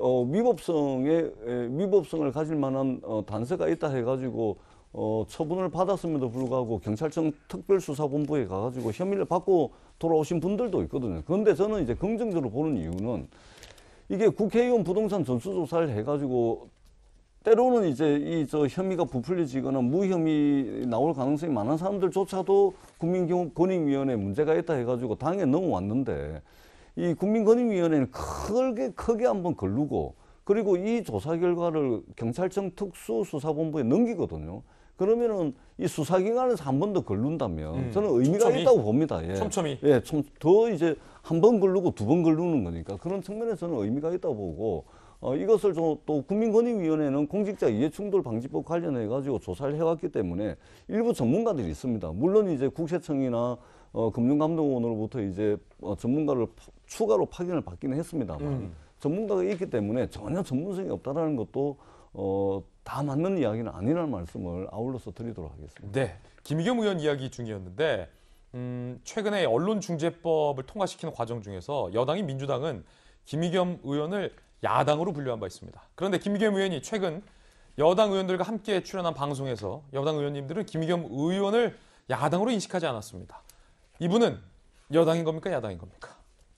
위법성을 가질 만한 단서가 있다 해가지고 처분을 받았음에도 불구하고 경찰청 특별수사본부에 가가지고 혐의를 받고 돌아오신 분들도 있거든요. 그런데 저는 이제 긍정적으로 보는 이유는, 이게 국회의원 부동산 전수조사를 해가지고 때로는 이제 혐의가 부풀려지거나 무혐의 나올 가능성이 많은 사람들조차도 국민권익위원회에 문제가 있다 해가지고 당에 넘어왔는데, 이 국민권익위원회는 크게 한번 걸르고, 그리고 이 조사 결과를 경찰청 특수수사본부에 넘기거든요. 그러면은 이 수사기관에서 한 번 더 걸른다면 저는 의미가 촘촘히? 있다고 봅니다. 예. 촘촘히. 예, 좀 더 이제 한 번 걸르고 두 번 걸르는 거니까 그런 측면에서는 의미가 있다고 보고 이것을 또 국민권익위원회는 공직자 이해충돌 방지법 관련해 가지고 조사를 해왔기 때문에 일부 전문가들이 있습니다. 물론 이제 국세청이나 금융감독원으로부터 이제 전문가를 추가로 파견을 받기는 했습니다만 전문가가 있기 때문에 전혀 전문성이 없다라는 것도 다 맞는 이야기는 아니라는 말씀을 아울러서 드리도록 하겠습니다. 네, 김의겸 의원 이야기 중이었는데 최근에 언론중재법을 통과시키는 과정 중에서 여당인 민주당은 김의겸 의원을 야당으로 분류한 바 있습니다. 그런데 김의겸 의원이 최근 여당 의원들과 함께 출연한 방송에서 여당 의원님들은 김의겸 의원을 야당으로 인식하지 않았습니다. 이분은 여당인 겁니까? 야당인 겁니까?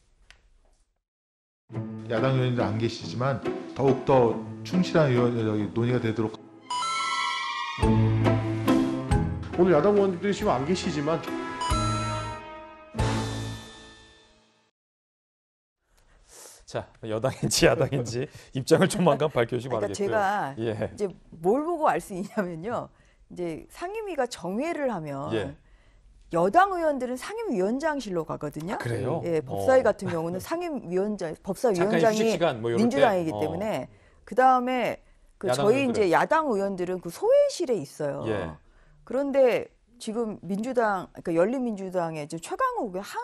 야당 의원님들 안 계시지만 더욱더 충실한 논의가 되도록. 오늘 야당 의원님들이 지금 안 계시지만 자, 여당인지 야당인지 입장을 조만간 밝혀주시기 바라겠고요. 그러니까 제가 예. 이제 뭘 보고 알 수 있냐면요. 이제 상임위가 정회를 하면 예. 여당 의원들은 상임위원장실로 가거든요. 그래요? 예, 법사위 같은 경우는 상임위원장, 법사위원장이 뭐 민주당이기 때문에 그 다음에 저희 의원들은. 이제 야당 의원들은 그 소회실에 있어요. 예. 그런데 지금 민주당, 그러니까 열린민주당의 최강욱 의원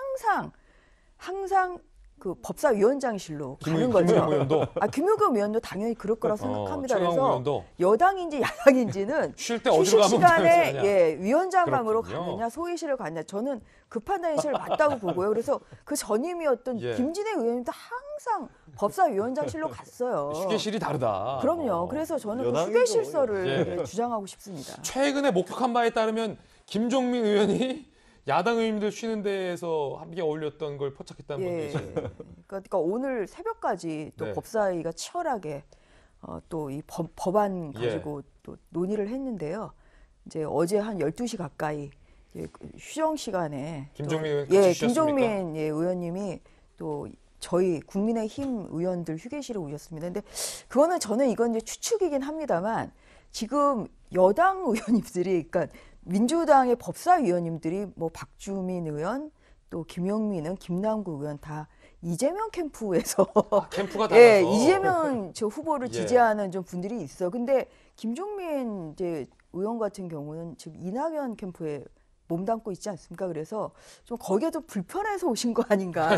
항상 그 법사위원장실로 가는 거죠. 김의겸 의원도? 김의겸 의원도 당연히 그럴 거라 생각합니다. 최강욱 그래서 의원도? 여당인지 야당인지는 쉴 때 어디로 휴식 가면 시간에 되느냐. 위원장방으로 그렇군요. 가느냐 소위실을 가느냐 저는 그 판단이 제일 맞다고 보고요. 그래서 그 전임이었던 예. 김진애 의원님도 항상 법사위원장실로 갔어요. 휴게실이 다르다. 그럼요. 그래서 저는 그 여당이죠. 휴게실설을 예. 주장하고 싶습니다. 최근에 목격한 바에 따르면 김종민 의원이 야당 의원님들 쉬는 데에서 함께 어울렸던 걸 포착했다는 분도 계시네요. 그러니까 오늘 새벽까지 또 네. 법사위가 치열하게 또 이 법안 가지고 또 논의를 했는데요. 이제 어제 한 12시 가까이 휴정 시간에 김종민 의원 같이 쉬셨습니까? 김종민 의원님이 또 저희 국민의힘 의원들 휴게실에 오셨습니다. 근데 저는 이건 이제 추측이긴 합니다만 지금 여당 의원님들이 그러니까 민주당의 법사위원님들이 뭐 박주민 의원 또 김용민 의원, 김남국 의원 다 이재명 캠프에서 캠프가 달라서 예, 이재명 후보를 예. 지지하는 좀 분들이 있어. 근데 김종민 이제 의원 같은 경우는 지금 이낙연 캠프에 몸담고 있지 않습니까? 그래서 좀 거기에 좀 불편해서 오신 거 아닌가?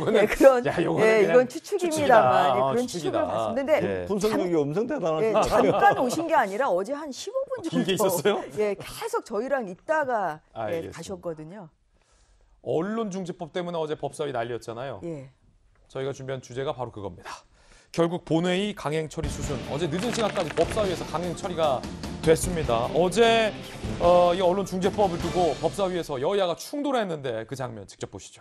이건 추측입니다만 그런 추측을 봤습니다. 근데 분석력이 엄청 대단하시죠. 잠깐 오신 게 아니라 어제 한 15분 정도 길게 있었어요? 계속 저희랑 있다가 알겠습니다. 가셨거든요. 언론중재법 때문에 어제 법사위 난리였잖아요. 예. 저희가 준비한 주제가 바로 그겁니다. 결국 본회의 강행 처리 수순. 어제 늦은 시간까지 법사위에서 강행 처리가 됐습니다. 어제 이 언론중재법을 두고 법사위에서 여야가 충돌했는데 그 장면 직접 보시죠.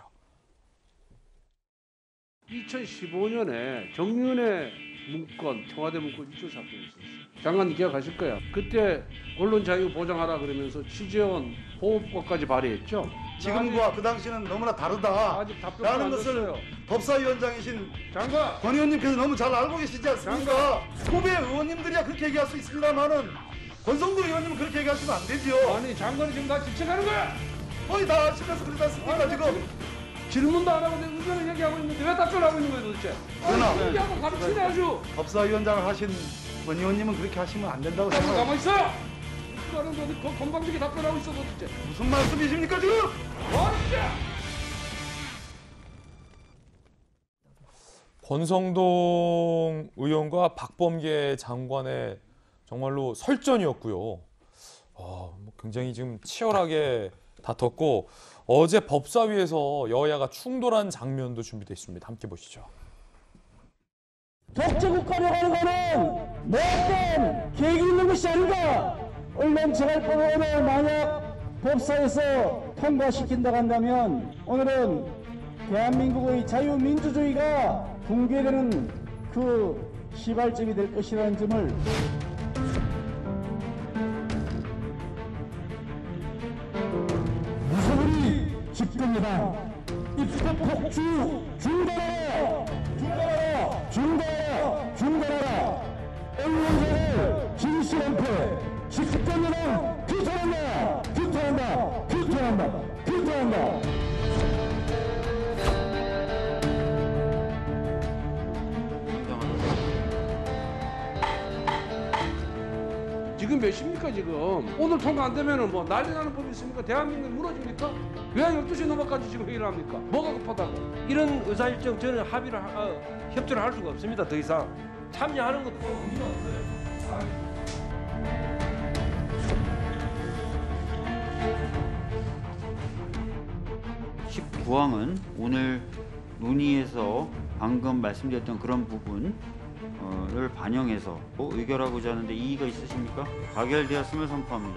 2015년에 정윤회 문건, 청와대 문건 유출 사건이 있었어요. 장관님 기억하실 거예요. 그때 언론 자유 보장하라 그러면서 취재원 보호법까지 발의했죠. 지금과 그 당시는 너무나 다르다. 아직 답변 라는 안 것을 됐어요. 법사위원장이신 장관 권 의원님께서 너무 잘 알고 계시지 않습니까? 후배 의원님들이야 그렇게 얘기할 수 있습니다만은 권성도 의원님은 그렇게 얘기하시면 안 되죠. 아니 장관이 지금 다 지적하는 거야. 거의 다 아시면서 그러지 않습니까 지금? 질문도 안 하고 내 의견을 얘기하고 있는데 왜 답변하고 있는 거예요 도대체? 그러나 얘기하고 가르치네 아주. 법사위원장을 하신 권 의원님은 그렇게 하시면 안 된다고 가만 생각합니다. 있어요. 그거는 건방지게 답변하고 있어 도대체. 무슨 말씀이십니까 지금? 권성동 의원과 박범계 장관의 정말로 설전이었고요. 굉장히 지금 치열하게 다퉜고 어제 법사위에서 여야가 충돌한 장면도 준비되어 있습니다. 함께 보시죠. 독재국가로 가는 거는 못된 계획이 있는 것이 아닌가. 언론재발법원을 만약 법사에서 통과시킨다고 한다면 오늘은 대한민국의 자유민주주의가 붕괴되는 그 시발점이 될 것이라는 점을 무소불위 집겁니다. 입법 폭주 중단하라! 중단하라! 중단하라! 중단하라! 언론사를 진실한패 집권이란 그 비판한다. 지금 몇 시입니까 지금? 오늘 통과 안 되면은 뭐 난리 나는 법이 있습니까? 대한민국이 무너집니까? 왜 12시 넘어까지 지금 회의를 합니까? 뭐가 급하다고? 이런 의사일정 저는 합의를 협조를 할 수가 없습니다. 더 이상 참여하는 것도 의미가 없어요. 19항은 오늘 논의에서 방금 말씀드렸던 그런 부분을 반영해서 의결하고자 하는데 이의가 있으십니까? 가결되었음을 선포합니다.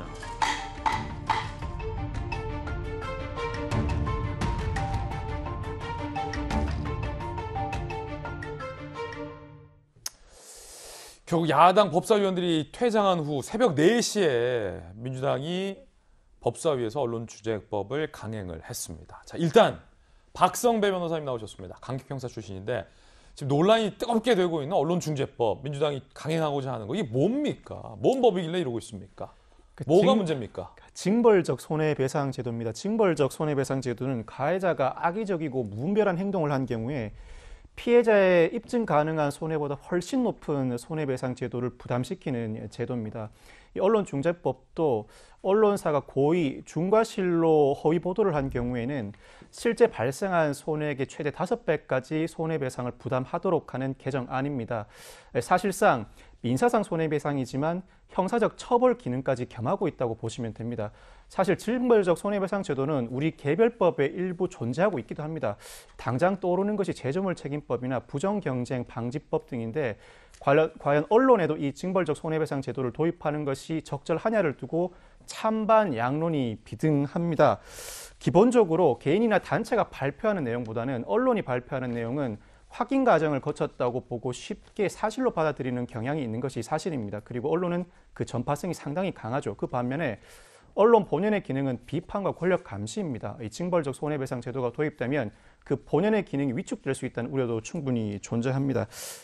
결국 야당 법사위원들이 퇴장한 후 새벽 4시에 민주당이 법사위에서 언론중재법을 강행을 했습니다. 자, 일단 박성배 변호사님 나오셨습니다. 강력형사 출신인데 지금 논란이 뜨겁게 되고 있는 언론중재법, 민주당이 강행하고자 하는 거 이게 뭡니까? 뭔 법이길래 이러고 있습니까? 뭐가 문제입니까? 징벌적 손해배상 제도입니다. 징벌적 손해배상 제도는 가해자가 악의적이고 무분별한 행동을 한 경우에 피해자의 입증 가능한 손해보다 훨씬 높은 손해배상 제도를 부담시키는 제도입니다. 이 언론중재법도 언론사가 고의, 중과실로 허위 보도를 한 경우에는 실제 발생한 손해액의 최대 5배까지 손해배상을 부담하도록 하는 개정안입니다. 사실상 민사상 손해배상이지만 형사적 처벌 기능까지 겸하고 있다고 보시면 됩니다. 사실 징벌적 손해배상 제도는 우리 개별법에 일부 존재하고 있기도 합니다. 당장 떠오르는 것이 제조물책임법이나 부정경쟁 방지법 등인데 과연 언론에도 이 징벌적 손해배상 제도를 도입하는 것이 적절하냐를 두고 찬반 양론이 비등합니다. 기본적으로 개인이나 단체가 발표하는 내용보다는 언론이 발표하는 내용은 확인 과정을 거쳤다고 보고 쉽게 사실로 받아들이는 경향이 있는 것이 사실입니다. 그리고 언론은 그 전파성이 상당히 강하죠. 그 반면에 언론 본연의 기능은 비판과 권력 감시입니다. 이 징벌적 손해배상 제도가 도입되면 그 본연의 기능이 위축될 수 있다는 우려도 충분히 존재합니다.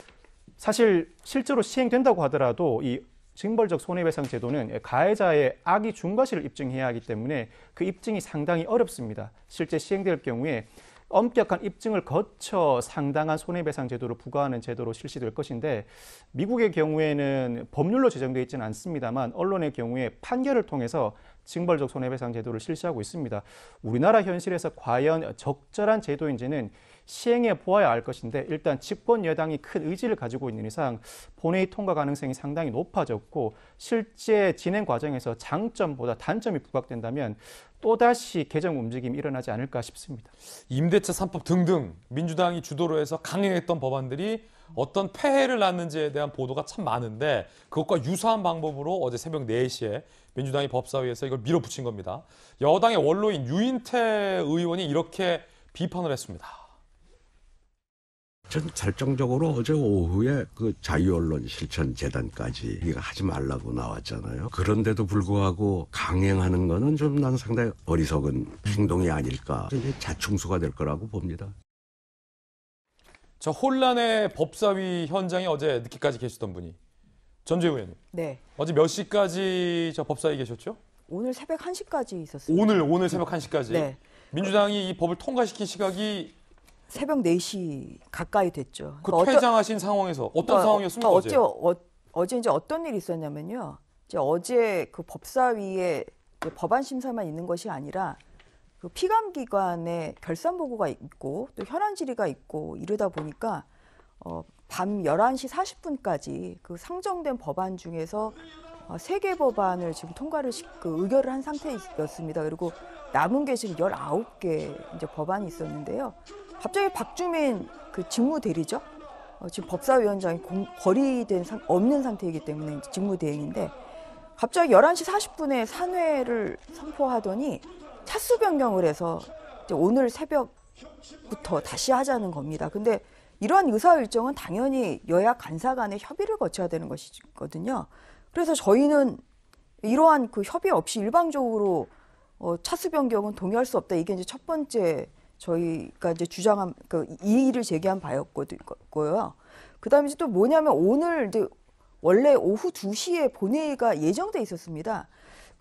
사실 실제로 시행된다고 하더라도 이 징벌적 손해배상 제도는 가해자의 악의 중과실을 입증해야 하기 때문에 그 입증이 상당히 어렵습니다. 실제 시행될 경우에 엄격한 입증을 거쳐 상당한 손해배상 제도를 부과하는 제도로 실시될 것인데 미국의 경우에는 법률로 제정되어 있지는 않습니다만 언론의 경우에 판결을 통해서 징벌적 손해배상 제도를 실시하고 있습니다. 우리나라 현실에서 과연 적절한 제도인지는 시행해 보아야 알 것인데 일단 집권 여당이 큰 의지를 가지고 있는 이상 본회의 통과 가능성이 상당히 높아졌고 실제 진행 과정에서 장점보다 단점이 부각된다면 또다시 개정 움직임이 일어나지 않을까 싶습니다. 임대차 3법 등등 민주당이 주도로 해서 강행했던 법안들이 어떤 폐해를 낳는지에 대한 보도가 참 많은데 그것과 유사한 방법으로 어제 새벽 4시에 민주당이 법사위에서 이걸 밀어붙인 겁니다. 여당의 원로인 유인태 의원이 이렇게 비판을 했습니다. 전 결정적으로 어제 오후에 그 자유언론실천재단까지 우리가 하지 말라고 나왔잖아요. 그런데도 불구하고 강행하는 거는 좀 난 상당히 어리석은 행동이 아닐까. 이제 자충수가 될 거라고 봅니다. 저 혼란의 법사위 현장에 어제 늦게까지 계셨던 분이 전재우 의원님. 네. 어제 몇 시까지 저 법사위 계셨죠? 오늘 새벽 1시까지 있었어요. 오늘 새벽 1시까지? 네. 민주당이 이 법을 통과시킨 시각이 새벽 4시 가까이 됐죠. 그 퇴장하신 상황에서 어떤 상황이었습니까? 어제 이제 어떤 일이 있었냐면요. 이제 어제 그 법사위에 법안 심사만 있는 것이 아니라 그 피감기관에 결산 보고가 있고 또 현안 질의가 있고 이러다 보니까 밤 11시 40분까지 그 상정된 법안 중에서 3개 법안을 지금 통과를 의결을 한 상태였습니다. 그리고 남은 게 지금 19개 이제 법안이 있었는데요. 갑자기 박주민 그 직무대리죠. 지금 법사위원장이 거리된 없는 상태이기 때문에 직무대행인데 갑자기 11시 40분에 산회를 선포하더니 차수 변경을 해서 이제 오늘 새벽부터 다시 하자는 겁니다. 근데 이러한 의사 일정은 당연히 여야 간사 간의 협의를 거쳐야 되는 것이거든요. 그래서 저희는 이러한 그 협의 없이 일방적으로 차수 변경은 동의할 수 없다. 이게 이제 첫 번째 저희가 이제 주장한 그 이의를 제기한 바였고요. 그다음에 이제 또 뭐냐면 오늘 이제 원래 오후 2시에 본회의가 예정돼 있었습니다.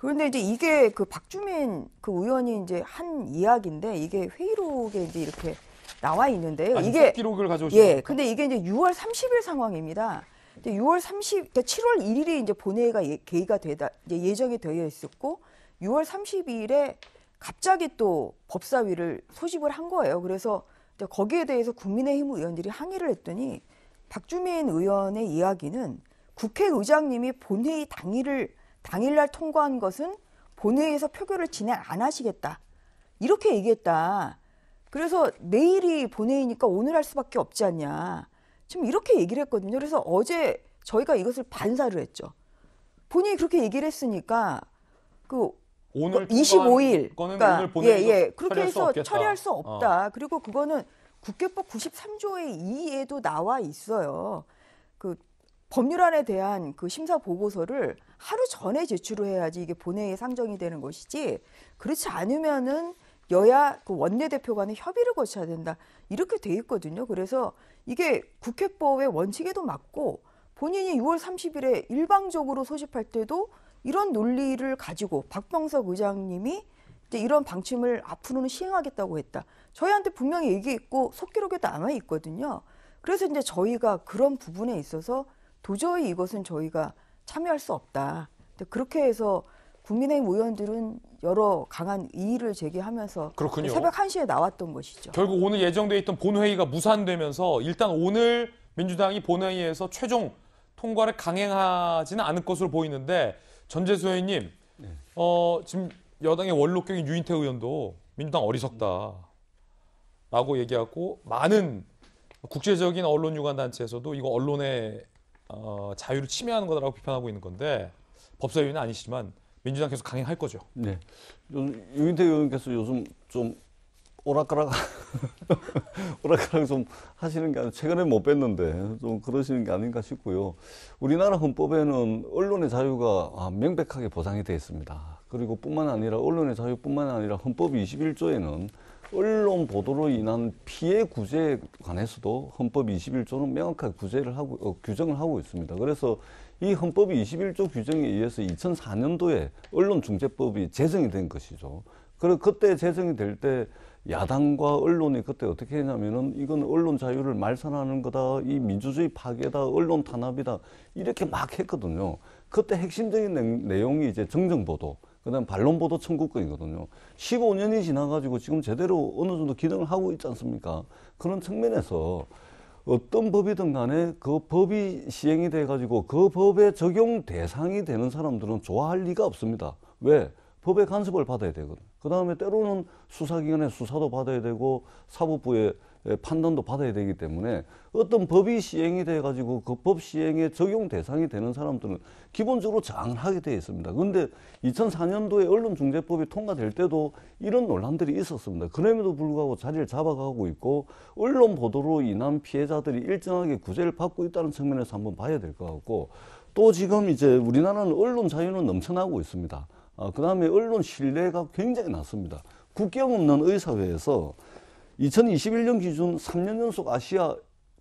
그런데 이제 이게 그 박주민 그 의원이 이제 한 이야기인데 이게 회의록에 이제 이렇게 나와 있는데요. 이게 기록을 가져오신 예, 근데 이게 이제 6월 30일 상황입니다. 6월 30, 그러니까 7월 1일이 이제 본회의가 개의가 되다 이제 예정이 되어 있었고 6월 30일에 갑자기 또 법사위를 소집을 한 거예요. 그래서 이제 거기에 대해서 국민의힘 의원들이 항의를 했더니 박주민 의원의 이야기는 국회의장님이 본회의 당일날 통과한 것은 본회의에서 표결을 진행 안 하시겠다. 이렇게 얘기했다. 그래서 내일이 본회의니까 오늘 할 수밖에 없지 않냐. 지금 이렇게 얘기를 했거든요. 그래서 어제 저희가 이것을 반사를 했죠. 본인이 그렇게 얘기를 했으니까 그 오늘 25일 그러니까 오늘 본회의에서 그렇게 해서 처리할 수 없다. 그리고 그거는 국회법 93조의 2에도 나와 있어요. 그 법률안에 대한 그 심사 보고서를 하루 전에 제출을 해야지 이게 본회의에 상정이 되는 것이지 그렇지 않으면은 여야 그 원내대표 간에 협의를 거쳐야 된다. 이렇게 돼 있거든요. 그래서 이게 국회법의 원칙에도 맞고 본인이 6월 30일에 일방적으로 소집할 때도 이런 논리를 가지고 박병석 의장님이 이제 이런 방침을 앞으로는 시행하겠다고 했다. 저희한테 분명히 얘기했고 속기록에 남아 있거든요. 그래서 이제 저희가 그런 부분에 있어서 도저히 이것은 저희가 참여할 수 없다. 그렇게 해서 국민의힘 의원들은 여러 강한 이의를 제기하면서 그렇군요. 새벽 1시에 나왔던 것이죠. 결국 오늘 예정돼 있던 본회의가 무산되면서 일단 오늘 민주당이 본회의에서 최종 통과를 강행하지는 않을 것으로 보이는데 전재수 의원님, 지금 여당의 원로격인 유인태 의원도 민주당 어리석다라고 얘기하고 많은 국제적인 언론 유관 단체에서도 이거 언론의 자유를 침해하는 거다라고 비판하고 있는 건데 법사위는 아니시지만 민주당 계속 강행할 거죠. 네. 유인태 의원께서 요즘 좀 오락가락 좀 하시는 게 아니라 최근에 못 뵀는데 좀 그러시는 게 아닌가 싶고요. 우리나라 헌법에는 언론의 자유가 명백하게 보장이 되어 있습니다. 그리고 뿐만 아니라 언론의 자유뿐만 아니라 헌법 21조에는 언론 보도로 인한 피해 구제에 관해서도 헌법 21조는 명확하게 규정을 하고 있습니다. 그래서 이 헌법 21조 규정에 의해서 2004년도에 언론중재법이 제정이 된 것이죠. 그리고 그때 제정이 될 때 야당과 언론이 그때 어떻게 했냐면은 이건 언론 자유를 말살하는 거다, 이 민주주의 파괴다, 언론 탄압이다 이렇게 막 했거든요. 그때 핵심적인 내용이 이제 정정보도, 그다음 반론보도 청구권이거든요. 15년이 지나가지고 지금 제대로 어느 정도 기능을 하고 있지 않습니까? 그런 측면에서 어떤 법이든 간에 그 법이 시행이 돼가지고 그 법의 적용 대상이 되는 사람들은 좋아할 리가 없습니다. 왜? 법의 간섭을 받아야 되거든요. 그 다음에 때로는 수사기관의 수사도 받아야 되고 사법부의 판단도 받아야 되기 때문에 어떤 법이 시행이 돼가지고 그 법 시행의 적용 대상이 되는 사람들은 기본적으로 저항을 하게 되어 있습니다. 그런데 2004년도에 언론중재법이 통과될 때도 이런 논란들이 있었습니다. 그럼에도 불구하고 자리를 잡아가고 있고 언론 보도로 인한 피해자들이 일정하게 구제를 받고 있다는 측면에서 한번 봐야 될 것 같고 또 지금 이제 우리나라는 언론 자유는 넘쳐나고 있습니다. 그 다음에 언론 신뢰가 굉장히 낮습니다. 국경 없는 의사회에서 2021년 기준 3년 연속 아시아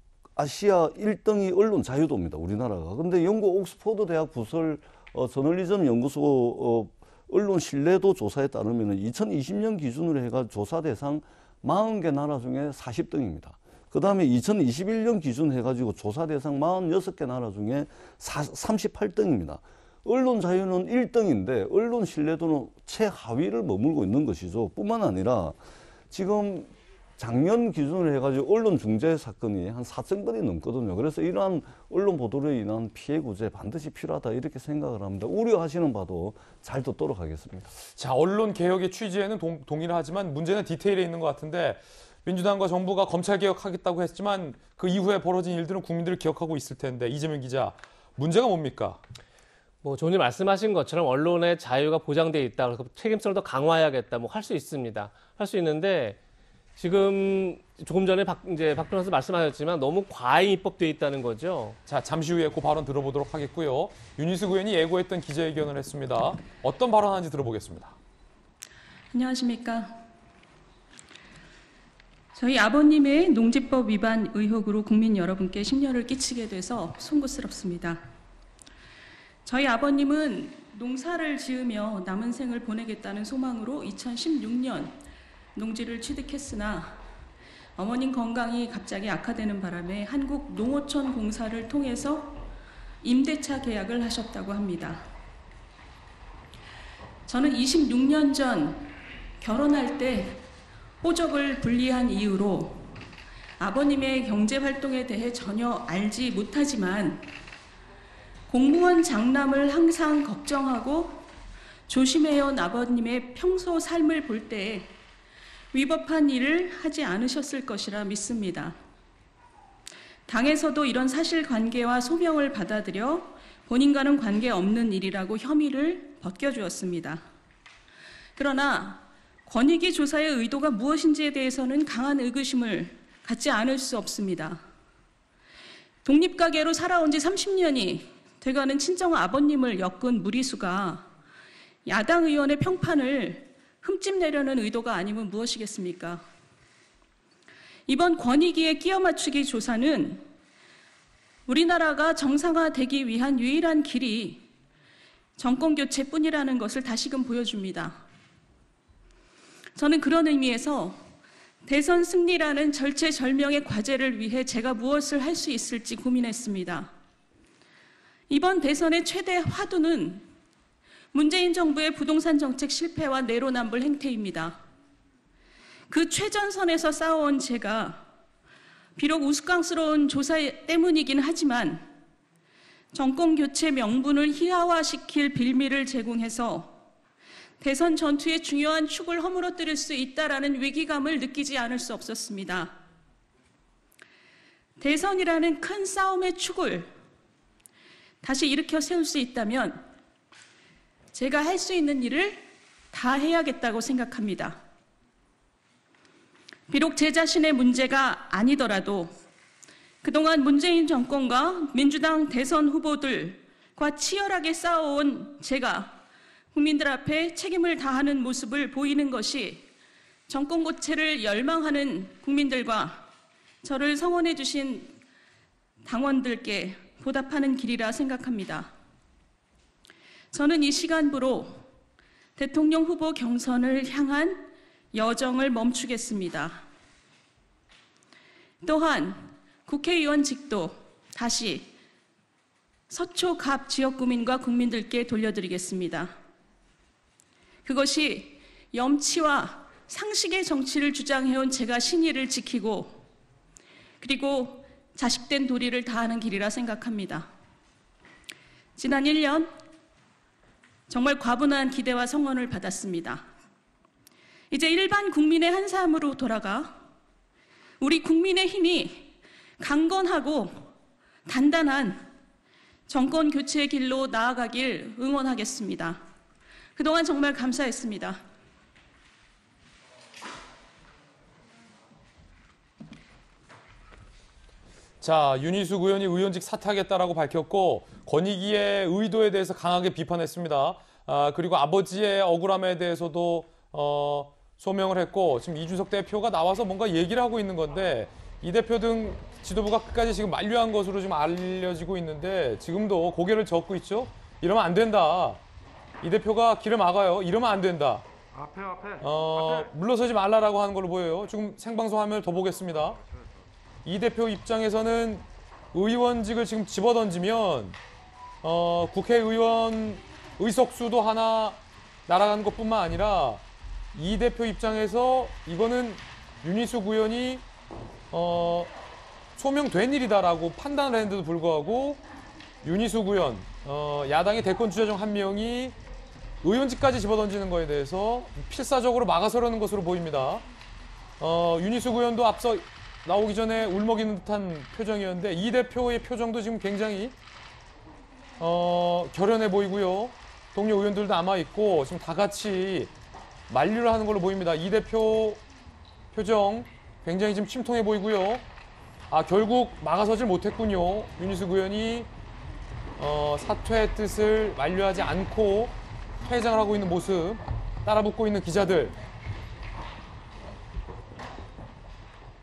1등이 언론 자유도입니다. 우리나라가. 그런데 영국 옥스퍼드 대학 부설 저널리즘 연구소 언론 신뢰도 조사에 따르면 2020년 기준으로 해가 조사 대상 40개 나라 중에 40등입니다. 그 다음에 2021년 기준 해가지고 조사 대상 46개 나라 중에 38등입니다. 언론 자유는 1등인데 언론 신뢰도는 최하위를 머물고 있는 것이죠. 뿐만 아니라 지금 작년 기준으로 해가지고 언론 중재 사건이 한 4,000건이 넘거든요. 그래서 이러한 언론 보도로 인한 피해 구제 반드시 필요하다 이렇게 생각을 합니다. 우려하시는 바도 잘 듣도록 하겠습니다. 자, 언론 개혁의 취지에는 동의를 하지만 문제는 디테일에 있는 것 같은데 민주당과 정부가 검찰 개혁하겠다고 했지만 그 이후에 벌어진 일들은 국민들을 기억하고 있을 텐데 이재명 기자, 문제가 뭡니까? 뭐 조님 말씀하신 것처럼 언론의 자유가 보장돼 있다. 그래서 책임성을 더 강화해야겠다. 뭐 할 수 있습니다. 할 수 있는데 지금 조금 전에 박 변호사 말씀하셨지만 너무 과잉 입법돼 있다는 거죠. 자, 잠시 후에 그 발언 들어보도록 하겠고요. 윤희숙 의원이 예고했던 기자회견을 했습니다. 어떤 발언하는지 들어보겠습니다. 안녕하십니까. 저희 아버님의 농지법 위반 의혹으로 국민 여러분께 심려를 끼치게 돼서 송구스럽습니다. 저희 아버님은 농사를 지으며 남은 생을 보내겠다는 소망으로 2016년 농지를 취득했으나 어머님 건강이 갑자기 악화되는 바람에 한국농어촌공사를 통해서 임대차 계약을 하셨다고 합니다. 저는 26년 전 결혼할 때 호적을 분리한 이유로 아버님의 경제활동에 대해 전혀 알지 못하지만 공무원 장남을 항상 걱정하고 조심해온 아버님의 평소 삶을 볼 때 위법한 일을 하지 않으셨을 것이라 믿습니다. 당에서도 이런 사실관계와 소명을 받아들여 본인과는 관계없는 일이라고 혐의를 벗겨주었습니다. 그러나 권익위 조사의 의도가 무엇인지에 대해서는 강한 의구심을 갖지 않을 수 없습니다. 독립가계로 살아온 지 30년이 돼가는 친정 아버님을 엮은 무리수가 야당 의원의 평판을 흠집내려는 의도가 아니면 무엇이겠습니까? 이번 권익위의 끼워 맞추기 조사는 우리나라가 정상화되기 위한 유일한 길이 정권교체뿐이라는 것을 다시금 보여줍니다. 저는 그런 의미에서 대선 승리라는 절체절명의 과제를 위해 제가 무엇을 할 수 있을지 고민했습니다. 이번 대선의 최대 화두는 문재인 정부의 부동산 정책 실패와 내로남불 행태입니다. 그 최전선에서 싸워온 제가 비록 우스꽝스러운 조사 때문이긴 하지만 정권교체 명분을 희화화시킬 빌미를 제공해서 대선 전투의 중요한 축을 허물어뜨릴 수 있다라는 위기감을 느끼지 않을 수 없었습니다. 대선이라는 큰 싸움의 축을 다시 일으켜 세울 수 있다면 제가 할 수 있는 일을 다 해야겠다고 생각합니다. 비록 제 자신의 문제가 아니더라도 그동안 문재인 정권과 민주당 대선 후보들과 치열하게 싸워온 제가 국민들 앞에 책임을 다하는 모습을 보이는 것이 정권 교체를 열망하는 국민들과 저를 성원해 주신 당원들께 보답하는 길이라 생각합니다. 저는 이 시간부로 대통령 후보 경선을 향한 여정을 멈추겠습니다. 또한 국회의원직도 다시 서초 갑 지역구민과 국민들께 돌려드리겠습니다. 그것이 염치와 상식의 정치를 주장해온 제가 신의를 지키고 그리고 자식된 도리를 다하는 길이라 생각합니다. 지난 1년 정말 과분한 기대와 성원을 받았습니다. 이제 일반 국민의 한 사람으로 돌아가 우리 국민의 힘이 강건하고 단단한 정권 교체의 길로 나아가길 응원하겠습니다. 그동안 정말 감사했습니다. 자, 윤희숙 의원이 의원직 사퇴하겠다라고 밝혔고 권익위의 의도에 대해서 강하게 비판했습니다. 그리고 아버지의 억울함에 대해서도 소명을 했고 지금 이준석 대표가 나와서 뭔가 얘기를 하고 있는 건데 이 대표 등 지도부가 끝까지 지금 만류한 것으로 지금 알려지고 있는데 지금도 고개를 젓고 있죠. 이러면 안 된다. 이 대표가 길을 막아요. 이러면 안 된다. 앞에. 물러서지 말라라고 하는 걸로 보여요. 지금 생방송 화면을 더 보겠습니다. 이 대표 입장에서는 의원직을 지금 집어던지면 국회의원 의석수도 하나 날아가는 것뿐만 아니라 이 대표 입장에서 이거는 윤희숙 의원이 소명된 일이다라고 판단을 했는데도 불구하고 윤희숙 의원, 야당의 대권 주자 중 한 명이 의원직까지 집어던지는 거에 대해서 필사적으로 막아서려는 것으로 보입니다. 윤희숙 의원도 앞서 나오기 전에 울먹이는 듯한 표정이었는데 이 대표의 표정도 지금 굉장히 결연해 보이고요. 동료 의원들도 남아있고 지금 다 같이 만류를 하는 걸로 보입니다. 이 대표 표정 굉장히 지금 침통해 보이고요. 결국 막아서질 못했군요. 윤희숙 의원이 사퇴의 뜻을 만류하지 않고 퇴장을 하고 있는 모습, 따라붙고 있는 기자들.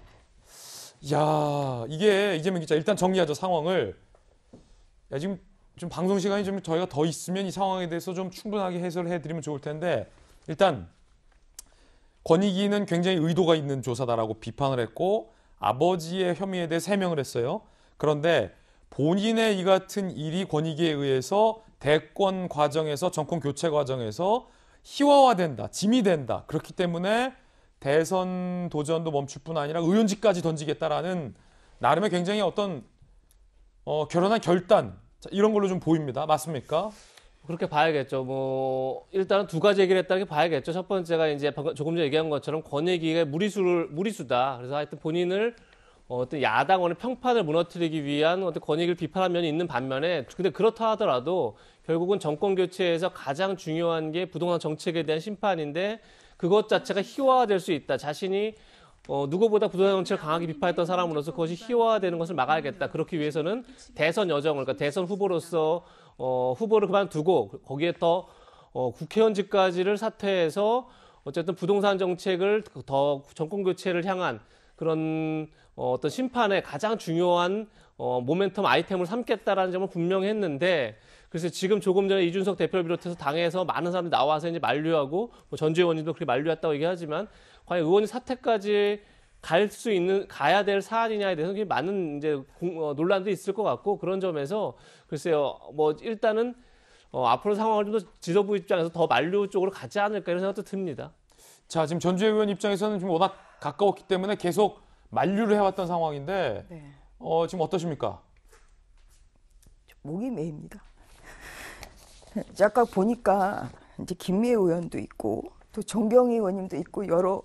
야, 이게 이재명 기자 일단 정리하죠, 상황을. 야, 지금 좀 방송 시간이 좀 저희가 더 있으면 이 상황에 대해서 좀 충분하게 해설을 해드리면 좋을 텐데 일단 권익위는 굉장히 의도가 있는 조사다라고 비판을 했고 아버지의 혐의에 대해 해명을 했어요. 그런데 본인의 이 같은 일이 권익위에 의해서 대권 과정에서 정권 교체 과정에서 희화화된다, 짐이 된다. 그렇기 때문에 대선 도전도 멈출 뿐 아니라 의원직까지 던지겠다라는 나름의 굉장히 어떤 결연한 결단 이런 걸로 좀 보입니다. 맞습니까? 그렇게 봐야겠죠. 뭐 일단은 두 가지 얘기를 했다는 게 봐야겠죠. 첫 번째가 이제 조금 전에 얘기한 것처럼 권익위가 무리수다. 그래서 하여튼 본인을 어떤 야당원의 평판을 무너뜨리기 위한 어떤 권익을 비판한 면이 있는 반면에 근데 그렇다 하더라도 결국은 정권 교체에서 가장 중요한 게 부동산 정책에 대한 심판인데 그것 자체가 희화화될 수 있다. 자신이 누구보다 부동산 정책을 강하게 비판했던 사람으로서 그것이 희화화되는 것을 막아야겠다. 그렇기 위해서는 대선 여정을 그러니까 대선 후보로서 후보를 그만두고 거기에 더 국회의원직까지를 사퇴해서 어쨌든 부동산 정책을 더 정권 교체를 향한 그런 어떤 심판의 가장 중요한 모멘텀 아이템을 삼겠다라는 점을 분명히 했는데 그래서 지금 조금 전에 이준석 대표를 비롯해서 당에서 많은 사람들이 나와서 이제 만류하고 뭐 전주의 의원님도 그렇게 만류했다고 얘기하지만 과연 의원이 사퇴까지 가야 될 사안이냐에 대해서 굉장히 많은 이제 논란도 있을 것 같고 그런 점에서 글쎄요 뭐 일단은 앞으로 상황을 좀 더 지도부 입장에서 더 만류 쪽으로 가지 않을까 이런 생각도 듭니다. 자 지금 전주의 의원 입장에서는 좀 워낙 가까웠기 때문에 계속 만류를 해왔던 상황인데 네. 지금 어떠십니까? 목이 메입니다. 아까 보니까 이제 김미애 의원도 있고 또 정경희 의원님도 있고 여러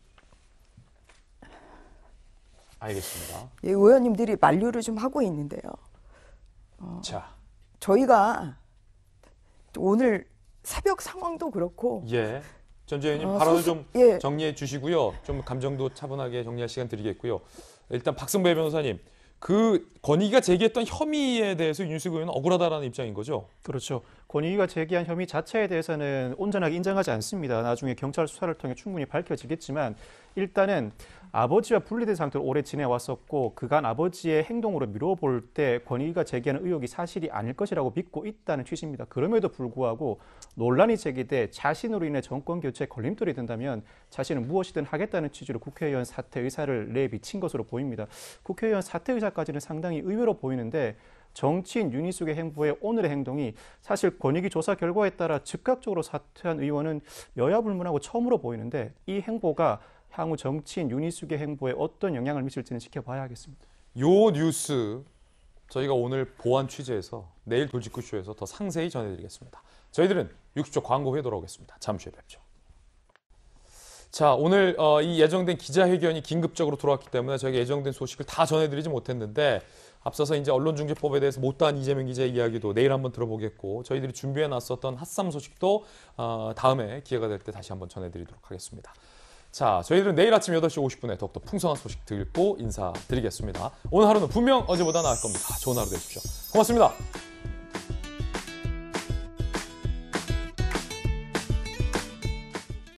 알겠습니다. 예, 의원님들이 만류를 좀 하고 있는데요. 자 저희가 오늘 새벽 상황도 그렇고 예. 전주 의원님 발언을 좀 예. 정리해 주시고요. 좀 감정도 차분하게 정리할 시간 드리겠고요. 일단 박승배 변호사님, 그 권익위가 제기했던 혐의에 대해서 윤희숙 의원은 억울하다라는 입장인 거죠? 그렇죠. 권익위가 제기한 혐의 자체에 대해서는 온전하게 인정하지 않습니다. 나중에 경찰 수사를 통해 충분히 밝혀지겠지만 일단은 아버지와 분리된 상태로 오래 지내왔었고 그간 아버지의 행동으로 미뤄볼 때 권익위가 제기하는 의혹이 사실이 아닐 것이라고 믿고 있다는 취지입니다. 그럼에도 불구하고 논란이 제기돼 자신으로 인해 정권 교체에 걸림돌이 된다면 자신은 무엇이든 하겠다는 취지로 국회의원 사퇴 의사를 내비친 것으로 보입니다. 국회의원 사퇴 의사까지는 상당히 의외로 보이는데 정치인 윤희숙의 행보에 오늘의 행동이 사실 권익위 조사 결과에 따라 즉각적으로 사퇴한 의원은 여야 불문하고 처음으로 보이는데 이 행보가 향후 정치인 윤희숙의 행보에 어떤 영향을 미칠지는 지켜봐야 하겠습니다. 요 뉴스 저희가 오늘 보완 취재해서 내일 돌직구쇼에서 더 상세히 전해드리겠습니다. 저희들은 60초 광고 후에 돌아오겠습니다. 잠시 후에 뵙죠. 자, 오늘 이 예정된 기자회견이 긴급적으로 들어왔기 때문에 저희가 예정된 소식을 다 전해드리지 못했는데 앞서서 이제 언론중재법에 대해서 못다한 이재명 기자의 이야기도 내일 한번 들어보겠고 저희들이 준비해 놨었던 핫삼 소식도 다음에 기회가 될 때 다시 한번 전해드리도록 하겠습니다. 자, 저희들은 내일 아침 8시 50분에 더욱더 풍성한 소식 듣고 인사드리겠습니다. 오늘 하루는 분명 어제보다 나을 겁니다. 좋은 하루 되십시오. 고맙습니다.